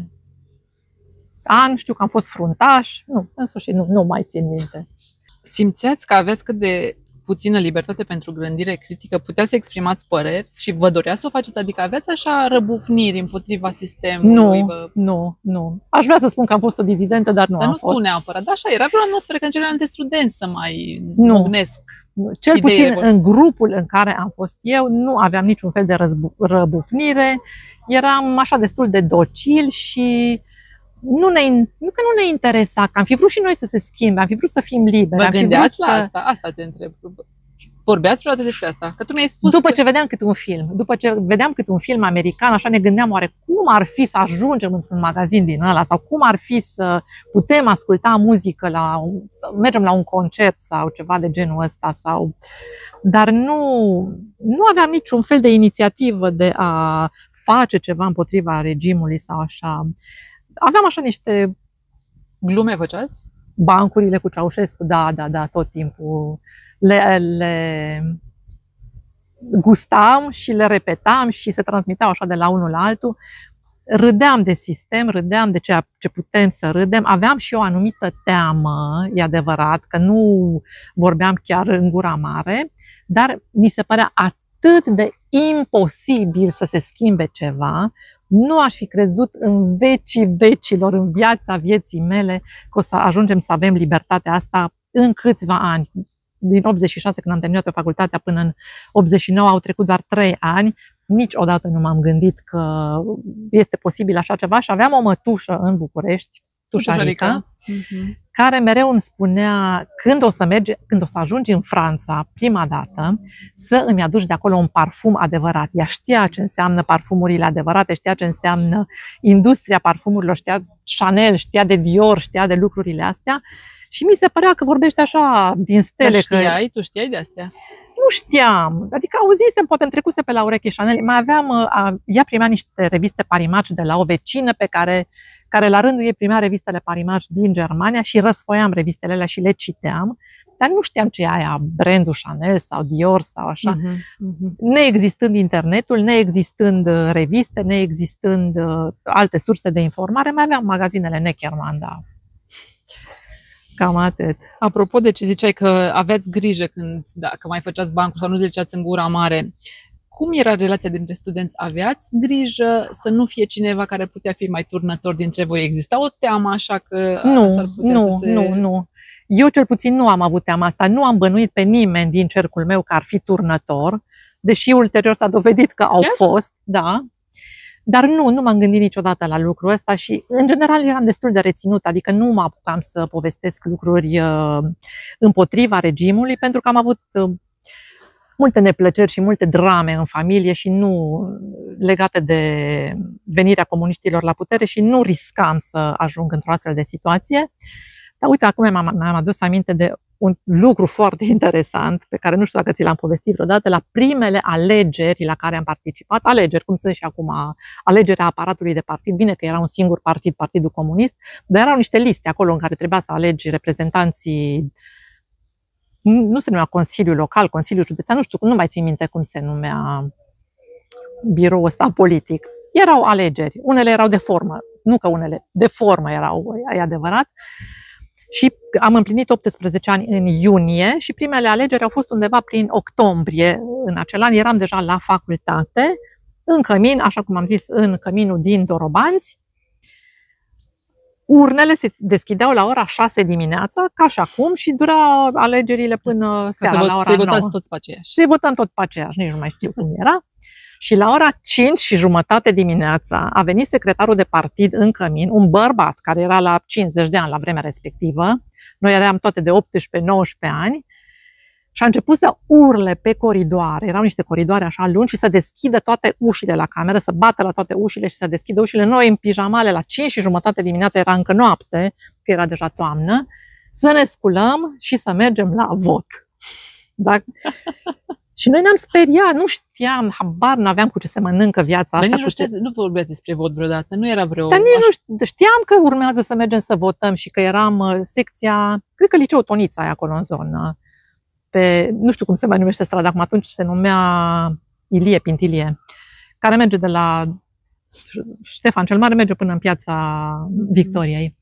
an știu că am fost fruntaș. Nu, în sfârșit, nu mai țin minte. Simțeați că aveți cât de puțină libertate pentru gândire critică? Puteați să exprimați păreri și vă dorea să o faceți? Adică aveați așa răbufniri împotriva sistemului? Nu. Aș vrea să spun că am fost o dizidentă, dar nu am fost. Dar nu neapărat. Dar așa, era vreo atmosferă că în celelalte studenți să mai măgnesc. Cel puțin în grupul în care am fost eu, nu aveam niciun fel de răbufnire. Eram așa destul de docil și nu că nu ne interesa, că am fi vrut și noi să se schimbe, am fi vrut să fim liberi. Vă gândeați la asta? Asta te întreb. Vorbeați vreodată despre asta? Că tu mi-ai spus după ce vedeam câte un film american, așa ne gândeam oare cum ar fi să ajungem într-un magazin din ăla sau cum ar fi să putem asculta muzică, să mergem la un concert sau ceva de genul ăsta. Dar nu aveam niciun fel de inițiativă de a face ceva împotriva regimului sau așa. Aveam așa niște... Glume făceați? Bancurile cu Ceaușescu, da, tot timpul le gustam și le repetam și se transmiteau așa de la unul la altul. Râdeam de sistem, râdeam de ceea ce putem să râdem. Aveam și o anumită teamă, e adevărat, că nu vorbeam chiar în gura mare, dar mi se părea atât de imposibil să se schimbe ceva. Nu aș fi crezut în vecii vecilor, în viața vieții mele, că o să ajungem să avem libertatea asta în câțiva ani. Din 86, când am terminat facultatea, până în 89 au trecut doar 3 ani. Niciodată nu m-am gândit că este posibil așa ceva și aveam o mătușă în București, Tușarica, care mereu îmi spunea când o să ajungi în Franța prima dată, să îmi aduci de acolo un parfum adevărat. Ea știa ce înseamnă parfumurile adevărate, știa ce înseamnă industria parfumurilor, știa Chanel, știa de Dior, știa de lucrurile astea și mi se părea că vorbește așa din stele. Tu știai de astea? Nu știam, adică auzisem, poate îmi trecuse pe la ureche Chanel. Mai aveam, ea primea niște reviste Parimatch de la o vecină pe care la rândul ei primea revistele Parimatch din Germania și răsfoiam revistele alea și le citeam, dar nu știam ce e aia, brandul Chanel sau Dior sau așa. Neexistând internetul, neexistând reviste, neexistând alte surse de informare, mai aveam magazinele Neckermann, da. Cam atât. Apropo de ce ziceai că aveați grijă dacă mai făceați bancuri sau nu ziceați în gura mare, cum era relația dintre studenți? Aveați grijă să nu fie cineva care putea fi mai turnător dintre voi? Exista o teamă așa că s-ar putea să se... Nu. Eu cel puțin nu am avut teama asta. Nu am bănuit pe nimeni din cercul meu că ar fi turnător, deși ulterior s-a dovedit că au fost, da. Dar nu m-am gândit niciodată la lucrul ăsta și, în general, eram destul de reținut, adică nu mă apucam să povestesc lucruri împotriva regimului, pentru că am avut multe neplăceri și multe drame în familie și nu legate de venirea comuniștilor la putere și nu riscam să ajung într-o astfel de situație. Dar uite, acum mi-am adus aminte de un lucru foarte interesant pe care nu știu dacă ți l-am povestit vreodată. La primele alegeri la care am participat, alegeri, cum sunt și acum, alegerea aparatului de partid, bine că era un singur partid, Partidul Comunist, dar erau niște liste acolo în care trebuia să alegi reprezentanții, nu se numea Consiliul Local, Consiliul Județean, nu știu, nu mai țin minte cum se numea biroul ăsta politic. Erau alegeri, unele erau de formă, nu că unele, de formă erau, e adevărat. Și am împlinit 18 ani în iunie și primele alegeri au fost undeva prin octombrie. În acel an eram deja la facultate, în cămin, așa cum am zis, în căminul din Dorobanți. urnele se deschideau la ora 6 dimineața, ca și acum, și dura alegerile până seara, la ora 9. Să-i votați toți pe aceeași. Să-i votăm tot pe aceeași, nici nu mai știu cum era. Și la ora 5:30 dimineața a venit secretarul de partid în cămin, un bărbat care era la 50 de ani la vremea respectivă. Noi eram toate de 18-19 ani. Și a început să urle pe coridoare, erau niște coridoare așa lungi, și să deschidă toate ușile la cameră, să bată la toate ușile și să deschidă ușile. Noi în pijamale la 5:30 dimineața, era încă noapte, că era deja toamnă, să ne sculăm și să mergem la vot. Da? Și noi ne-am speriat, nu știam, habar n-aveam cu ce se mănâncă viața asta. Dar nici nu vorbeați despre vot vreodată, nu era vreo... Dar nici nu știam că urmează să mergem să votăm și că eram secția, cred că liceul Tonița e acolo în zonă. Nu știu cum se mai numește strada, acum atunci se numea Ilie Pintilie, care merge de la Ștefan cel Mare, merge până în Piața Victoriei.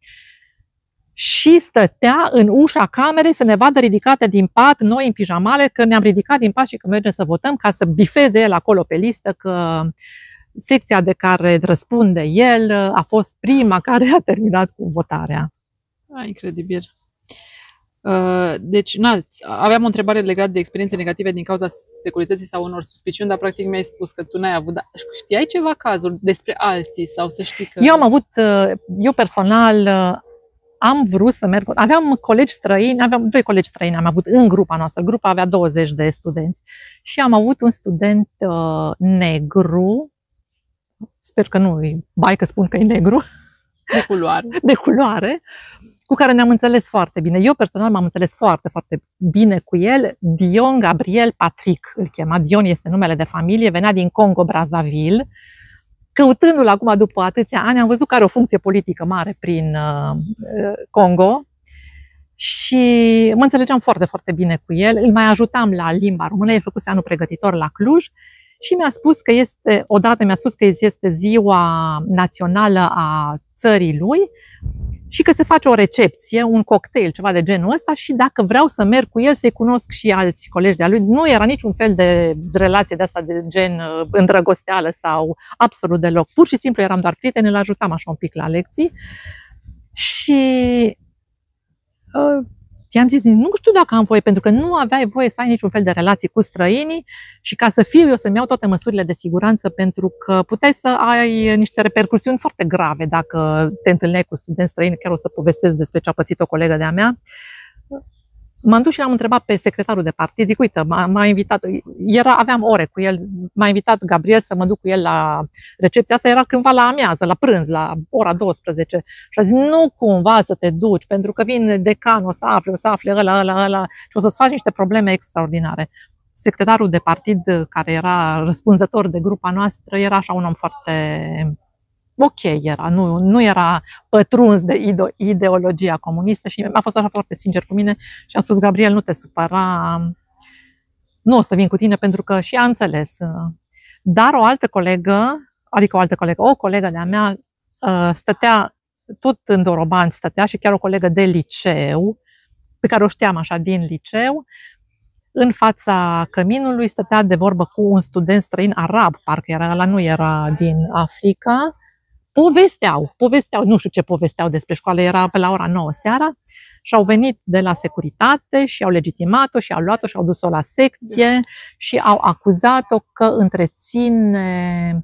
Și stătea în ușa camerei să ne vadă ridicate din pat, noi în pijamale, că ne-am ridicat din pat și că mergem să votăm, ca să bifeze el acolo pe listă că secția de care răspunde el a fost prima care a terminat cu votarea. Incredibil. Deci, aveam o întrebare legată de experiențe negative din cauza securității sau unor suspiciuni, dar practic mi-ai spus că tu n-ai avut. Dar știai ceva cazuri despre alții sau să știi că... Eu personal am vrut să merg. Aveam colegi străini, aveam 2 colegi străini, am avut în grupa noastră. Grupa avea 20 de studenți și am avut un student negru, sper că nu e bai că spun că e negru, de culoare, cu care ne-am înțeles foarte bine. Eu personal m-am înțeles foarte, foarte bine cu el. Dion Gabriel Patrick îl chema. Dion este numele de familie, venea din Congo-Brazzaville. Căutându-l acum după atâția ani, am văzut că are o funcție politică mare prin Congo și mă înțelegeam foarte, foarte bine cu el. Îl mai ajutam la limba română, el făcuse anul pregătitor la Cluj și mi-a spus că este ziua națională a țării lui și că se face o recepție, un cocktail, ceva de genul ăsta, și dacă vreau să merg cu el să-i cunosc și alți colegi de-a lui. Nu era niciun fel de relație de asta de gen îndrăgosteală sau absolut deloc. Pur și simplu eram doar prieteni, îl ajutam așa un pic la lecții și i-am zis, nu știu dacă am voie, pentru că nu aveai voie să ai niciun fel de relații cu străinii și ca să fiu eu să-mi iau toate măsurile de siguranță, pentru că puteai să ai niște repercusiuni foarte grave dacă te întâlneai cu studenți străini. Chiar o să povestesc despre ce a pățit o colegă de-a mea. M-am dus și l-am întrebat pe secretarul de partid, zic, uite, m-a invitat, aveam ore cu el, m-a invitat Gabriel să mă duc cu el la recepția asta, era cândva la amiază, la prânz, la ora 12. Și a zis, nu cumva să te duci, pentru că vine decanul, o să afle ăla și o să-ți faci niște probleme extraordinare. Secretarul de partid, care era răspunzător de grupa noastră, era așa un om foarte... ok era, nu era pătruns de ideologia comunistă și a fost așa foarte sincer cu mine și am spus, Gabriel, nu te supăra, nu o să vin cu tine, pentru că și a înțeles. Dar o colegă de-a mea stătea tot în Doroban, stătea, și chiar o colegă de liceu, pe care o știam așa din liceu, în fața căminului stătea de vorbă cu un student străin arab, parcă era, ăla nu era din Africa. Povesteau, nu știu ce povesteau despre școală, era pe la ora 9 seara și au venit de la securitate și au legitimat-o și au luat-o și au dus-o la secție și au acuzat-o că întreține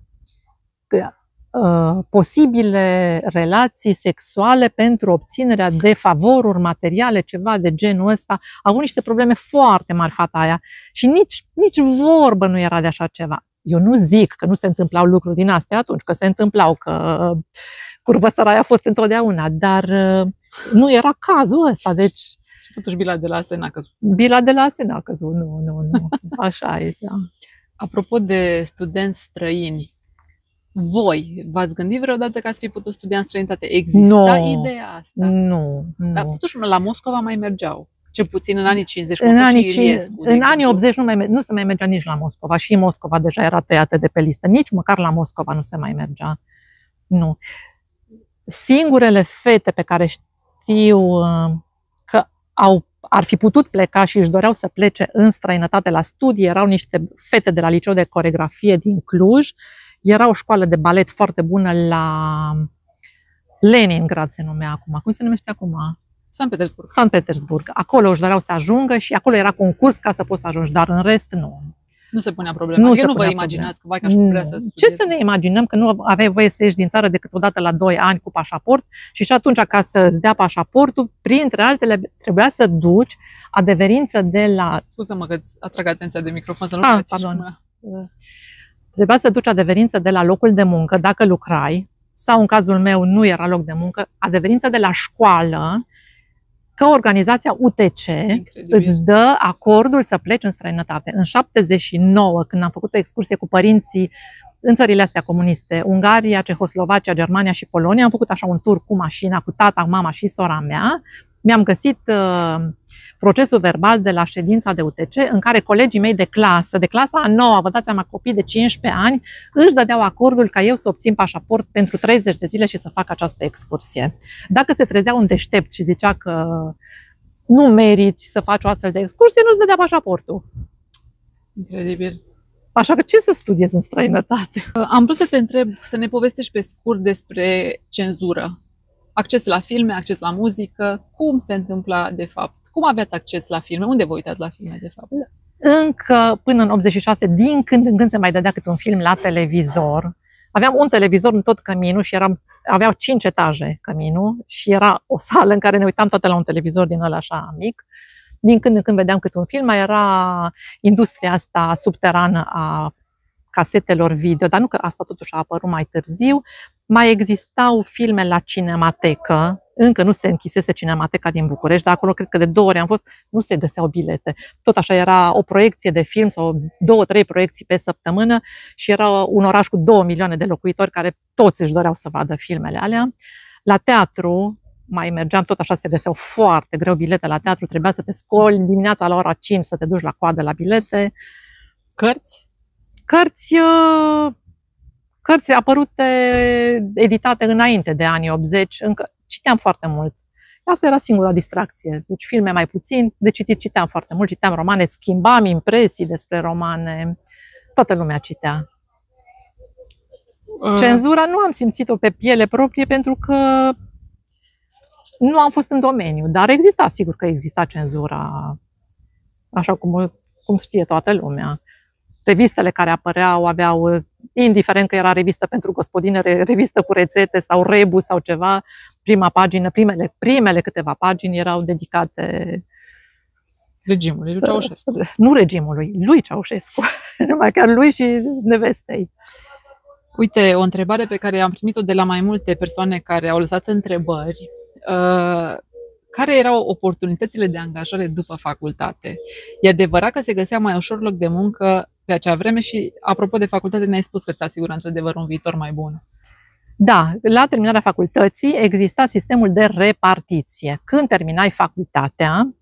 posibile relații sexuale pentru obținerea de favoruri materiale, ceva de genul ăsta. A avut niște probleme foarte mari fata aia și nici vorbă nu era de așa ceva. Eu nu zic că nu se întâmplau lucruri din astea atunci, că se întâmplau, că curvă săraia a fost întotdeauna, dar nu era cazul ăsta, deci... Și totuși bila de la ase n-a căzut. Bila de la ase n-a căzut, nu, așa e. Da. Apropo de studenți străini, voi v-ați gândit vreodată că ați fi putut studia în străinătate? Exista ideea asta? Nu. Dar totuși la Moscova mai mergeau. Cel puțin în anii 50, în anii 80 nu se mai mergea nici la Moscova. Și Moscova deja era tăiată de pe listă. Nici măcar la Moscova nu se mai mergea. Nu. Singurele fete pe care știu că ar fi putut pleca și își doreau să plece în străinătate la studii erau niște fete de la liceu de coreografie din Cluj. Era o școală de balet foarte bună la Leningrad se numea acum. Cum se numește acum? Sankt Petersburg. Acolo își doreau să ajungă și acolo era concurs ca să poți să ajungi, dar în rest nu. Nu se punea problema. Nu vă imaginați că vai că aș vrea să studiez. Ce să ne imaginăm că nu aveai voie să ieși din țară decât odată la 2 ani cu pașaport și atunci ca să îți dea pașaportul, printre altele, trebuia să duci adeverință de la... Scuză-mă că îți atrag atenția de microfon să nu pardon. Trebuia să duci adeverință de la locul de muncă dacă lucrai sau în cazul meu nu era loc de muncă, adeverință de la școală, că organizația UTC îți dă acordul să pleci în străinătate. În 79, când am făcut o excursie cu părinții în țările astea comuniste, Ungaria, Cehoslovacia, Germania și Polonia, am făcut așa un tur cu mașina, cu tata, mama și sora mea. Mi-am găsit procesul verbal de la ședința de UTC, în care colegii mei de clasa a 9, vă dați seama, copii de 15 ani, își dădeau acordul ca eu să obțin pașaport pentru 30 de zile și să fac această excursie. Dacă se trezea un deștept și zicea că nu meriți să faci o astfel de excursie, nu-ți dădea pașaportul. Incredibil. Așa că ce să studiezi în străinătate? Am vrut să te întreb, să ne povestești pe scurt despre cenzură. Acces la filme, acces la muzică, cum se întâmpla de fapt? Cum aveați acces la filme? Unde vă uitați la filme de fapt? Încă până în 86, din când în când se mai dădea câte un film la televizor. Aveam un televizor în tot căminul și aveau 5 etaje căminul și era o sală în care ne uitam toate la un televizor din ăla așa mic. Din când în când vedeam câte un film, mai era industria asta subterană a casetelor video, dar nu că asta totuși a apărut mai târziu. Mai existau filme la Cinematecă, încă nu se închisese Cinemateca din București, dar acolo cred că de 2 ori am fost, nu se găseau bilete. Tot așa era o proiecție de film sau 2-3 proiecții pe săptămână și era un oraș cu 2 milioane de locuitori care toți își doreau să vadă filmele alea. La teatru mai mergeam, tot așa se găseau foarte greu bilete la teatru, trebuia să te scoli dimineața la ora 5 să te duci la coadă la bilete. Cărți? Cărți apărute, editate înainte de anii 80, încă citeam foarte mult. Asta era singura distracție. Deci filme mai puțin, de citit citeam foarte mult, citeam romane, schimbam impresii despre romane, toată lumea citea. Cenzura nu am simțit-o pe piele proprie pentru că nu am fost în domeniu, dar exista, sigur că exista cenzura, așa cum știe toată lumea. Revistele care apăreau aveau, indiferent că era revistă pentru gospodină, revistă cu rețete sau rebus sau ceva, prima pagină, primele câteva pagini erau dedicate regimului lui Ceaușescu. Nu regimului, lui Ceaușescu, numai chiar lui și nevestei. Uite, o întrebare pe care am primit-o de la mai multe persoane care au lăsat întrebări. Care erau oportunitățile de angajare după facultate? E adevărat că se găsea mai ușor loc de muncă pe acea vreme și, apropo de facultate, ne-ai spus că ți asigură într-adevăr un viitor mai bun. Da, la terminarea facultății exista sistemul de repartiție. Când terminai facultatea,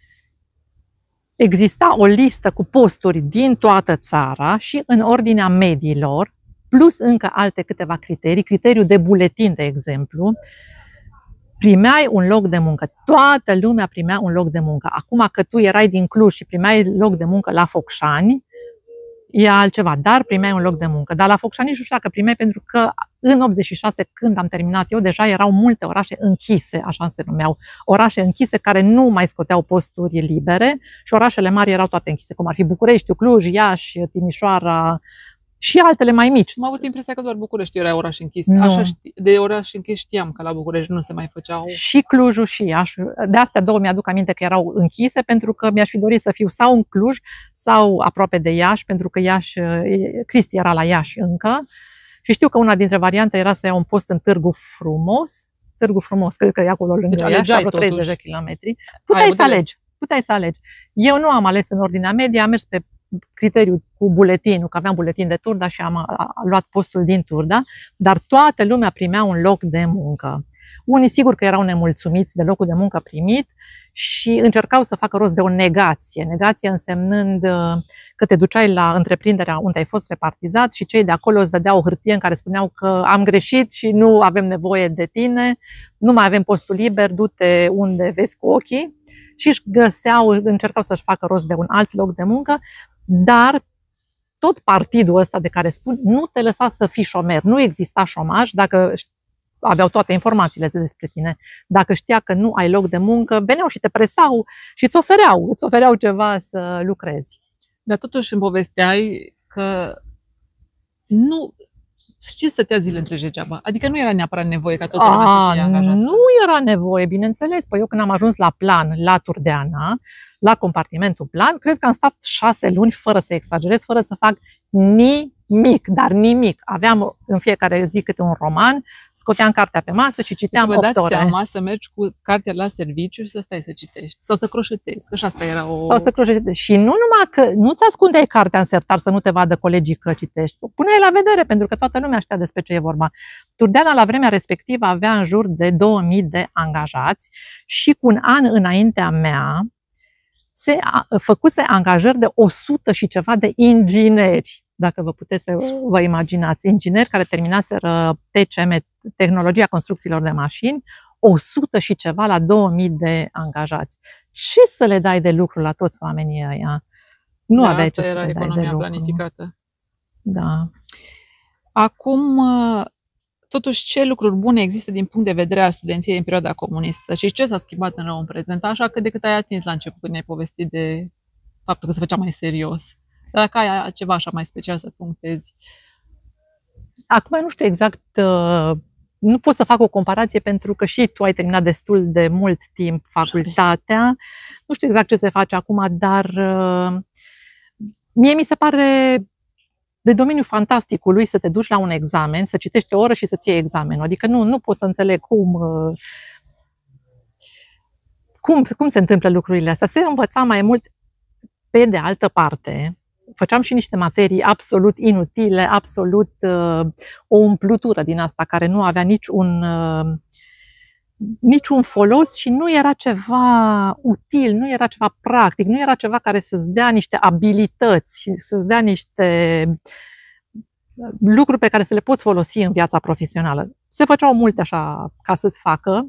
exista o listă cu posturi din toată țara și în ordinea mediilor, plus încă alte câteva criterii, criteriul de buletin, de exemplu, primeai un loc de muncă. Toată lumea primea un loc de muncă. Acum că tu erai din Cluj și primeai loc de muncă la Focșani, e altceva, dar primeai un loc de muncă. Dar la Focșani nici nu știu dacă primeai, pentru că în 86, când am terminat eu, deja erau multe orașe închise, așa se numeau, orașe închise care nu mai scoteau posturi libere și orașele mari erau toate închise, cum ar fi București, Cluj, Iași, Timișoara, și altele mai mici. Am avut impresia că doar București era oraș închis. Nu. Așa de oraș închis știam că la București nu se mai făceau. Și Clujul și Iași. De astea două mi-aduc aminte că erau închise, pentru că mi-aș fi dorit să fiu sau în Cluj sau aproape de Iași, pentru că Cristi era la Iași încă. Și știu că una dintre variante era să iau un post în Târgu Frumos. Târgu Frumos, cred că e acolo lângă Iași, vreo 30 de kilometri. Puteai să alegi. Eu nu am ales în ordinea medie, am mers pe criteriul cu buletinul, că aveam buletin de Turda și am luat postul din Turda, dar toată lumea primea un loc de muncă. Unii sigur că erau nemulțumiți de locul de muncă primit și încercau să facă rost de o negație. Negație însemnând că te duceai la întreprinderea unde ai fost repartizat și cei de acolo îți dădeau o hârtie în care spuneau că am greșit și nu avem nevoie de tine, nu mai avem postul liber, du-te unde vezi cu ochii. Și încercau să-și facă rost de un alt loc de muncă, dar tot partidul ăsta de care spun nu te lăsa să fii șomer. Nu exista șomaj. Dacă aveau toate informațiile despre tine. Dacă știa că nu ai loc de muncă, veneau și te presau și îți ofereau ceva să lucrezi. Dar totuși îmi povesteai că nu... Ce stătea zile întregi degeaba? Adică nu era neapărat nevoie ca toată lumea să fie angajată. Nu era nevoie, bineînțeles. Păi eu când am ajuns la plan, la Turdeana, la compartimentul plan, cred că am stat 6 luni, fără să exagerez, fără să fac nimic, dar nimic. Aveam în fiecare zi câte un roman, scoteam cartea pe masă și citeam 8 ore. Deci vă dați seama să mergi cu cartea la serviciu și să stai să citești. Sau să croșetezi, că și asta era o... Sau să croșetezi. Și nu numai că nu-ți ascundeai cartea în sertar să nu te vadă colegii că citești. O puneai la vedere, pentru că toată lumea știa despre ce e vorba. Turdeana la vremea respectivă avea în jur de 2000 de angajați și cu un an înaintea mea se făcuse angajări de 100 și ceva de ingineri. Dacă vă puteți să vă imaginați, ingineri care terminaseră TCM, Tehnologia Construcțiilor de Mașini, 100 și ceva la 2000 de angajați. Ce să le dai de lucru la toți oamenii ăia? Nu aveai ce să le dai de lucru. Asta era economia planificată. Da. Acum, totuși, ce lucruri bune există din punct de vedere al studenției în perioada comunistă și ce s-a schimbat în rău în prezent? Așa că decât ai atins la început când ne-ai povestit de faptul că se făcea mai serios. Dar dacă ai ceva așa mai special să punctezi. Acum nu știu exact, nu pot să fac o comparație pentru că și tu ai terminat destul de mult timp facultatea. Nu știu exact ce se face acum, dar mie mi se pare de domeniul fantasticului să te duci la un examen, să citești o oră și să-ți iei examenul. Adică nu pot să înțeleg cum se întâmplă lucrurile astea. Se învăța mai mult. Pe de altă parte, făceam și niște materii absolut inutile, absolut o umplutură din asta care nu avea niciun folos și nu era ceva util, nu era ceva practic, nu era ceva care să-ți dea niște abilități, să-ți dea niște lucruri pe care să le poți folosi în viața profesională. Se făceau multe așa ca să se facă.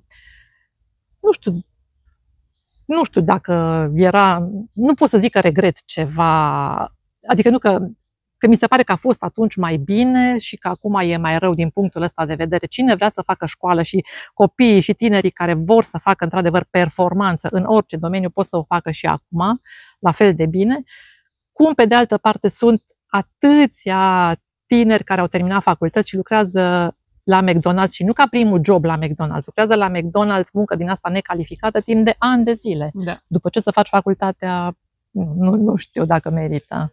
Nu știu dacă era... Nu pot să zic că regret ceva. Adică nu că mi se pare că a fost atunci mai bine și că acum e mai rău din punctul ăsta de vedere. Cine vrea să facă școală și copiii și tinerii care vor să facă într-adevăr performanță în orice domeniu pot să o facă și acum, la fel de bine. Cum pe de altă parte sunt atâția tineri care au terminat facultăți și lucrează la McDonald's și nu ca primul job la McDonald's, lucrează la McDonald's, muncă din asta necalificată timp de ani de zile. Da. După ce să faci facultatea, nu știu dacă merită.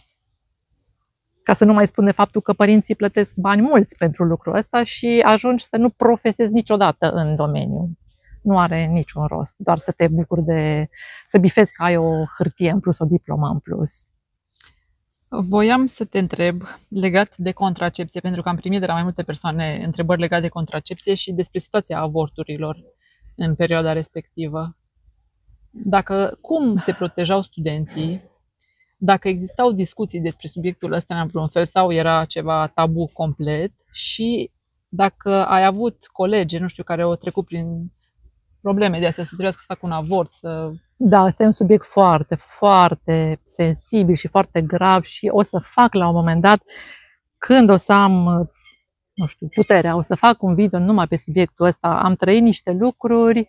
Ca să nu mai spun de faptul că părinții plătesc bani mulți pentru lucrul ăsta și ajungi să nu profesezi niciodată în domeniu. Nu are niciun rost, doar să te bucuri să bifezi că ai o hârtie în plus, o diplomă în plus. Voiam să te întreb legat de contracepție, pentru că am primit de la mai multe persoane întrebări legate de contracepție și despre situația avorturilor în perioada respectivă. Cum se protejau studenții, dacă existau discuții despre subiectul ăsta în vreun fel sau era ceva tabu complet și dacă ai avut colegi, nu știu, care au trecut prin probleme de astea, să trebuiască să facă un avort, să... Da, ăsta e un subiect foarte, foarte sensibil și foarte grav și o să fac la un moment dat, când o să am, nu știu, puterea, o să fac un video numai pe subiectul ăsta. Am trăit niște lucruri.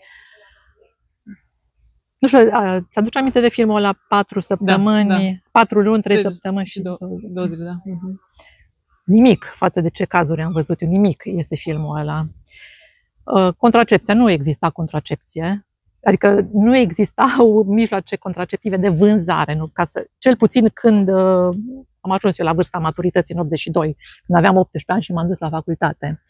Nu știu, ți-aduce aminte de filmul ăla 4 săptămâni, da. 4 luni, 3 săptămâni și 2 zile, da. Nimic față de ce cazuri am văzut eu, nimic este filmul ăla. Contracepția, nu exista contracepție, adică nu existau mijloace contraceptive de vânzare, nu? Cel puțin când am ajuns eu la vârsta maturității în 82, când aveam 18 ani și m-am dus la facultate.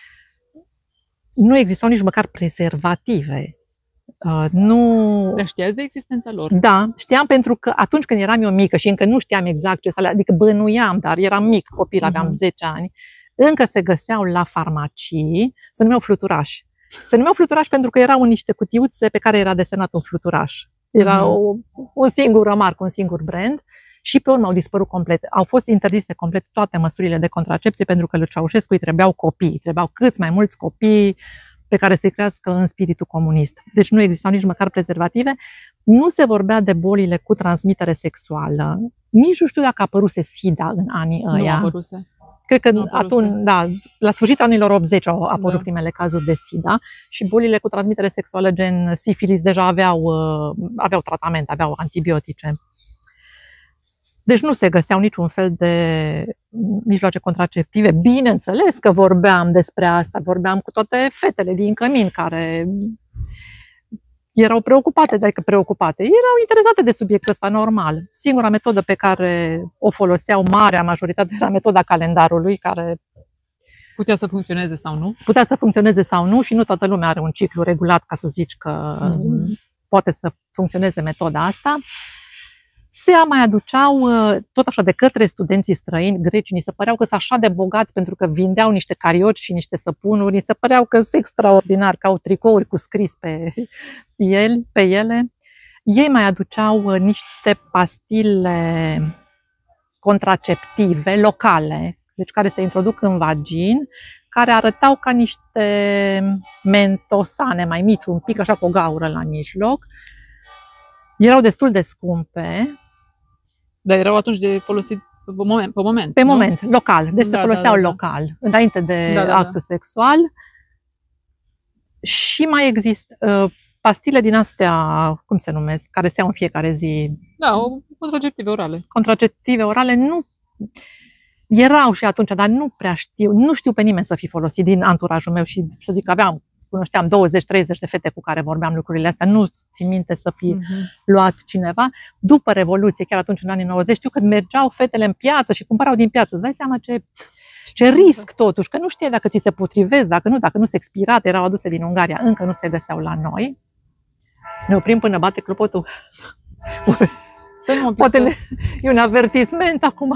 Nu existau nici măcar prezervative. Dar știați de existența lor? Da, știam pentru că atunci când eram eu mică și încă nu știam exact ce să adică bănuiam, dar eram mic copil, aveam 10 ani, încă se găseau la farmacii, se numeau fluturași. Se numeau fluturași pentru că erau niște cutiuțe pe care era desenat un fluturaș. Era un singur marcă, un singur brand și pe urmă au dispărut complet. Au fost interzise complet toate măsurile de contracepție pentru că lui Ceaușescu îi trebuiau copii, trebuiau câți mai mulți copii pe care să-i crească în spiritul comunist. Deci nu existau nici măcar prezervative, nu se vorbea de bolile cu transmitere sexuală, nici nu știu dacă apăruse SIDA în anii ăia. Nu apăruse. Cred că atunci, da, la sfârșitul anilor 80 au apărut primele cazuri de SIDA și bolile cu transmitere sexuală gen sifilis deja aveau tratament, aveau antibiotice. Deci nu se găseau niciun fel de mijloace contraceptive. Bineînțeles că vorbeam despre asta, vorbeam cu toate fetele din cămin care erau preocupate, erau interesate de subiectul ăsta normal. Singura metodă pe care o foloseau marea majoritate era metoda calendarului, care putea să funcționeze sau nu. Putea să funcționeze sau nu și nu toată lumea are un ciclu regulat ca să zici că poate să funcționeze metoda asta. Se mai aduceau tot așa de către studenții străini, grecii, ni se păreau că sunt așa de bogați pentru că vindeau niște carioci și niște săpunuri, ni se păreau că sunt extraordinar, că au tricouri cu scris pe ele. Ei mai aduceau niște pastile contraceptive locale, deci care se introduc în vagin, care arătau ca niște mentosane mai mici, un pic așa cu o gaură la mijloc. Erau destul de scumpe. Dar erau atunci de folosit pe moment, local. Deci se foloseau local, înainte de actul sexual. Și mai există pastile din astea, cum se numesc, care se iau în fiecare zi. Da, contraceptive orale. Contraceptive orale nu erau și atunci, dar nu prea știu. Nu știu pe nimeni să fi folosit din anturajul meu și să zic că cunoșteam 20-30 de fete cu care vorbeam lucrurile astea, nu țin minte să fi luat cineva. După Revoluție, chiar atunci în anii 90, știu că mergeau fetele în piață și cumpărau din piață. Îți dai seama ce risc totuși, că nu știai dacă ți se potrivesc, dacă nu se expirate, erau aduse din Ungaria, încă nu se găseau la noi. Ne oprim până bate clopotul. Poate e un avertisment acum.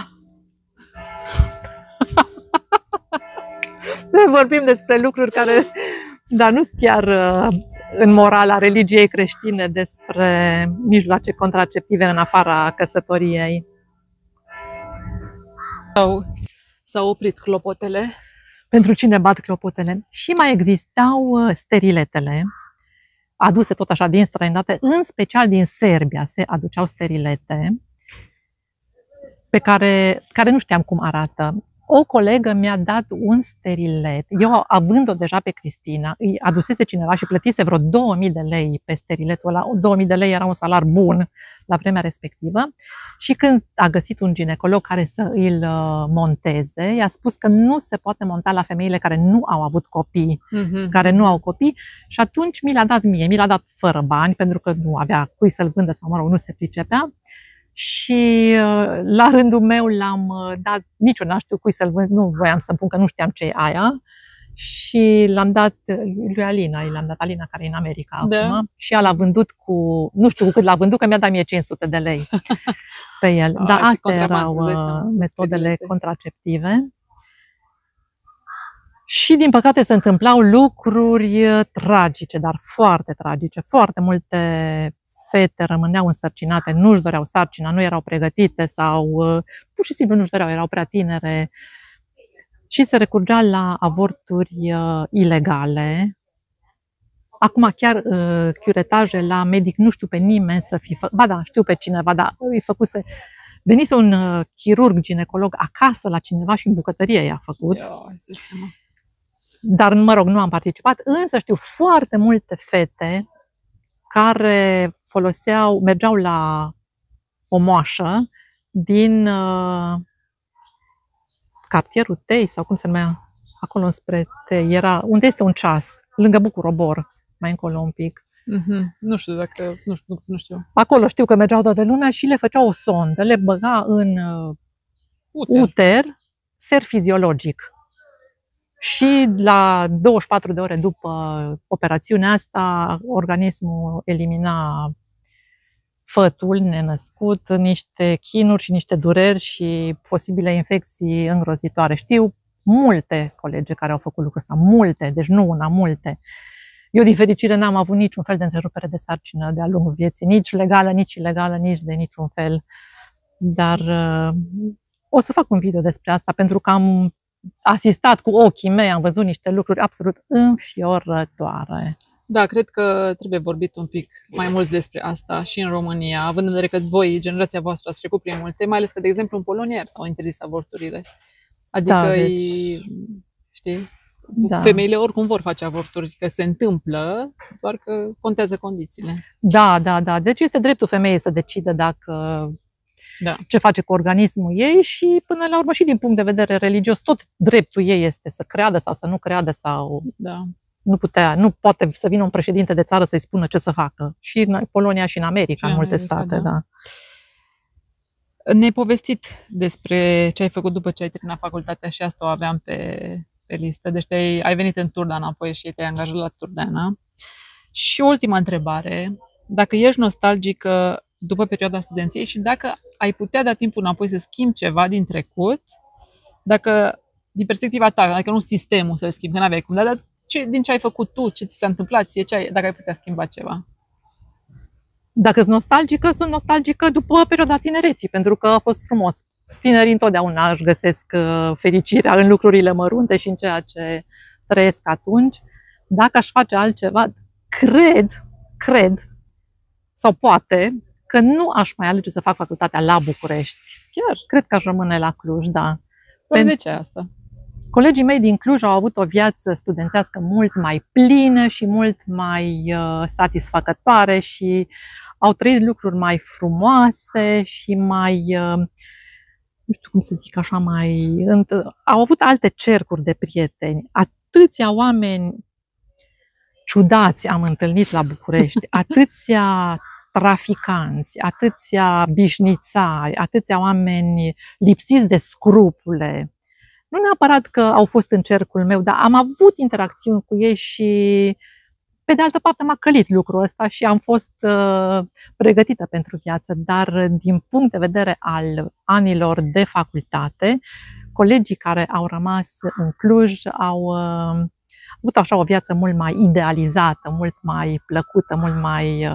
Noi vorbim despre lucruri care, dar nu sunt chiar în morala religiei creștine, despre mijloace contraceptive în afara căsătoriei. S-au oprit clopotele. Pentru cine bat clopotele. Și mai existau steriletele, aduse tot așa din străinătate, în special din Serbia se aduceau sterilete pe care nu știam cum arată. O colegă mi-a dat un sterilet, eu având-o deja pe Cristina, îi adusese cineva și plătise vreo 2000 de lei pe steriletul ăla. 2000 de lei era un salar bun la vremea respectivă și când a găsit un ginecolog care să îl monteze, i-a spus că nu se poate monta la femeile care nu au avut copii, care nu au copii și atunci mi l-a dat mie, mi l-a dat fără bani pentru că nu avea cui să-l vândă sau mă rog, nu se pricepea. Și la rândul meu l-am dat, nici eu n-am știut cui să-l vând, nu voiam să-mi pun că nu știam ce e aia. Și l-am dat lui Alina, Alina care e în America acum. Și ea l-a vândut cu, nu știu cu cât l-a vândut, că mi-a dat mie 500 de lei pe el. Dar astea erau metodele contraceptive. Și din păcate se întâmplau lucruri tragice, dar foarte tragice. Foarte multe fete rămâneau însărcinate, nu-și doreau sarcina, nu erau pregătite sau pur și simplu nu-și doreau, erau prea tinere și se recurgea la avorturi ilegale. Acum chiar chiuretaje la medic, nu știu pe nimeni să fi făcut, ba da, știu pe cineva, dar îi făcuse, venise un chirurg ginecolog acasă la cineva și în bucătărie i-a făcut. Dar, mă rog, nu am participat, însă știu foarte multe fete care mergeau la o moașă din cartierul Tei, sau cum se numea, acolo spre Tei, unde este un ceas, lângă Bucur-Obor, mai încolo un pic. Nu știu dacă, nu știu. Acolo știu că mergeau toată lumea și le făceau o sondă, le băga în uter ser fiziologic. Și la 24 de ore după operațiunea asta, organismul elimina fătul nenăscut, niște chinuri și niște dureri și posibile infecții îngrozitoare. Știu multe colege care au făcut lucrul ăsta, multe, deci nu una, multe. Eu, din fericire, n-am avut niciun fel de întrerupere de sarcină de-a lungul vieții, nici legală, nici ilegală, nici de niciun fel. Dar o să fac un video despre asta, pentru că am asistat cu ochii mei, am văzut niște lucruri absolut înfiorătoare. Da, cred că trebuie vorbit un pic mai mult despre asta și în România, având în vedere că voi, generația voastră, ați trecut prin multe, mai ales că, de exemplu, în Polonia s-au interzis avorturile. Adică, Da, deci, știi, da. femeile oricum vor face avorturi, că se întâmplă, doar că contează condițiile. Da. Deci este dreptul femeii să decidă Da. ce face cu organismul ei și până la urmă și din punct de vedere religios tot dreptul ei este să creadă sau să nu creadă sau Da. nu poate să vină un președinte de țară să-i spună ce să facă. Și în Polonia și în America, în multe state, da. Ne-ai povestit despre ce ai făcut după ce ai terminat facultatea și asta o aveam pe listă. Deci ai venit în Turda înapoi și te-ai angajat la Turdeana. Și ultima întrebare, dacă ești nostalgică după perioada studenției și dacă ai putea da timpul înapoi să schimbi ceva din trecut, dacă, din perspectiva ta, adică nu sistemul să-l schimbi, că n-aveai cum, dar din ce ai făcut tu, ce ți s-a întâmplat ție, dacă ai putea schimba ceva? Dacă sunt nostalgică după perioada tinereții, pentru că a fost frumos. Tinerii întotdeauna își găsesc fericirea în lucrurile mărunte și în ceea ce trăiesc atunci. Dacă aș face altceva, cred, sau poate, că nu aș mai alege să fac facultatea la București. Chiar? Cred că aș rămâne la Cluj, da. De ce asta? Colegii mei din Cluj au avut o viață studențească mult mai plină și mult mai satisfăcătoare și au trăit lucruri mai frumoase și mai, nu știu cum să zic așa, au avut alte cercuri de prieteni. Atâția oameni ciudați am întâlnit la București, atâția traficanți, atâția bișnițari, atâția oameni lipsiți de scrupule. Nu neapărat că au fost în cercul meu, dar am avut interacțiuni cu ei și, pe de altă parte, m-a călit lucrul ăsta și am fost pregătită pentru viață. Dar, din punct de vedere al anilor de facultate, colegii care au rămas în Cluj au avut așa o viață mult mai idealizată, mult mai plăcută, mult mai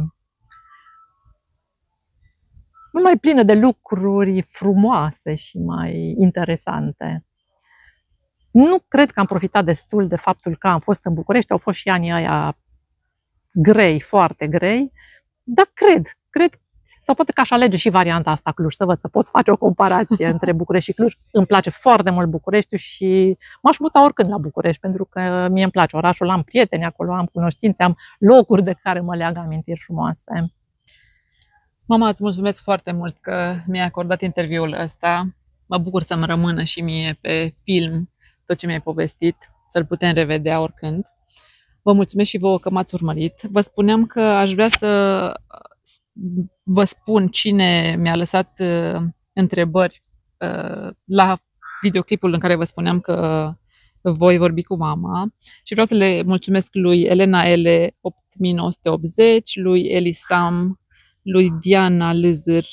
plină de lucruri frumoase și mai interesante. Nu cred că am profitat destul de faptul că am fost în București, au fost și anii ăia grei, foarte grei, dar cred, sau poate că aș alege și varianta asta Cluj, să văd, să pot face o comparație între București și Cluj. Îmi place foarte mult Bucureștiul și m-aș muta oricând la București, pentru că mie îmi place orașul, am prieteni acolo, am cunoștințe, am locuri de care mă leagă amintiri frumoase. Mama, îți mulțumesc foarte mult că mi-ai acordat interviul ăsta. Mă bucur să-mi rămână și mie pe film tot ce mi-ai povestit, să-l putem revedea oricând. Vă mulțumesc și vouă că m-ați urmărit. Vă spuneam că aș vrea să vă spun cine mi-a lăsat întrebări la videoclipul în care vă spuneam că voi vorbi cu mama și vreau să le mulțumesc lui Elena Ele 8980, lui Elisam, lui Diana Lzr,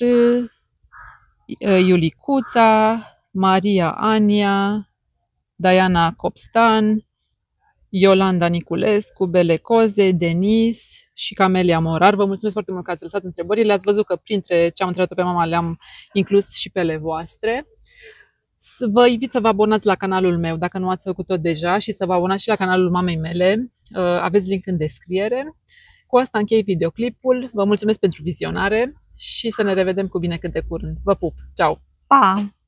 Iulicuța, Maria Ania, Diana Copstan, Iolanda Niculescu, Bele Coze, Denis și Camelia Morar. Vă mulțumesc foarte mult că ați lăsat întrebările. Ați văzut că printre ce am întrebat pe mama le-am inclus și pe ale voastre. Vă invit să vă abonați la canalul meu dacă nu ați făcut-o deja și să vă abonați și la canalul mamei mele. Aveți link în descriere. Cu asta închei videoclipul. Vă mulțumesc pentru vizionare și să ne revedem cu bine cât de curând. Vă pup! Ceau! Pa!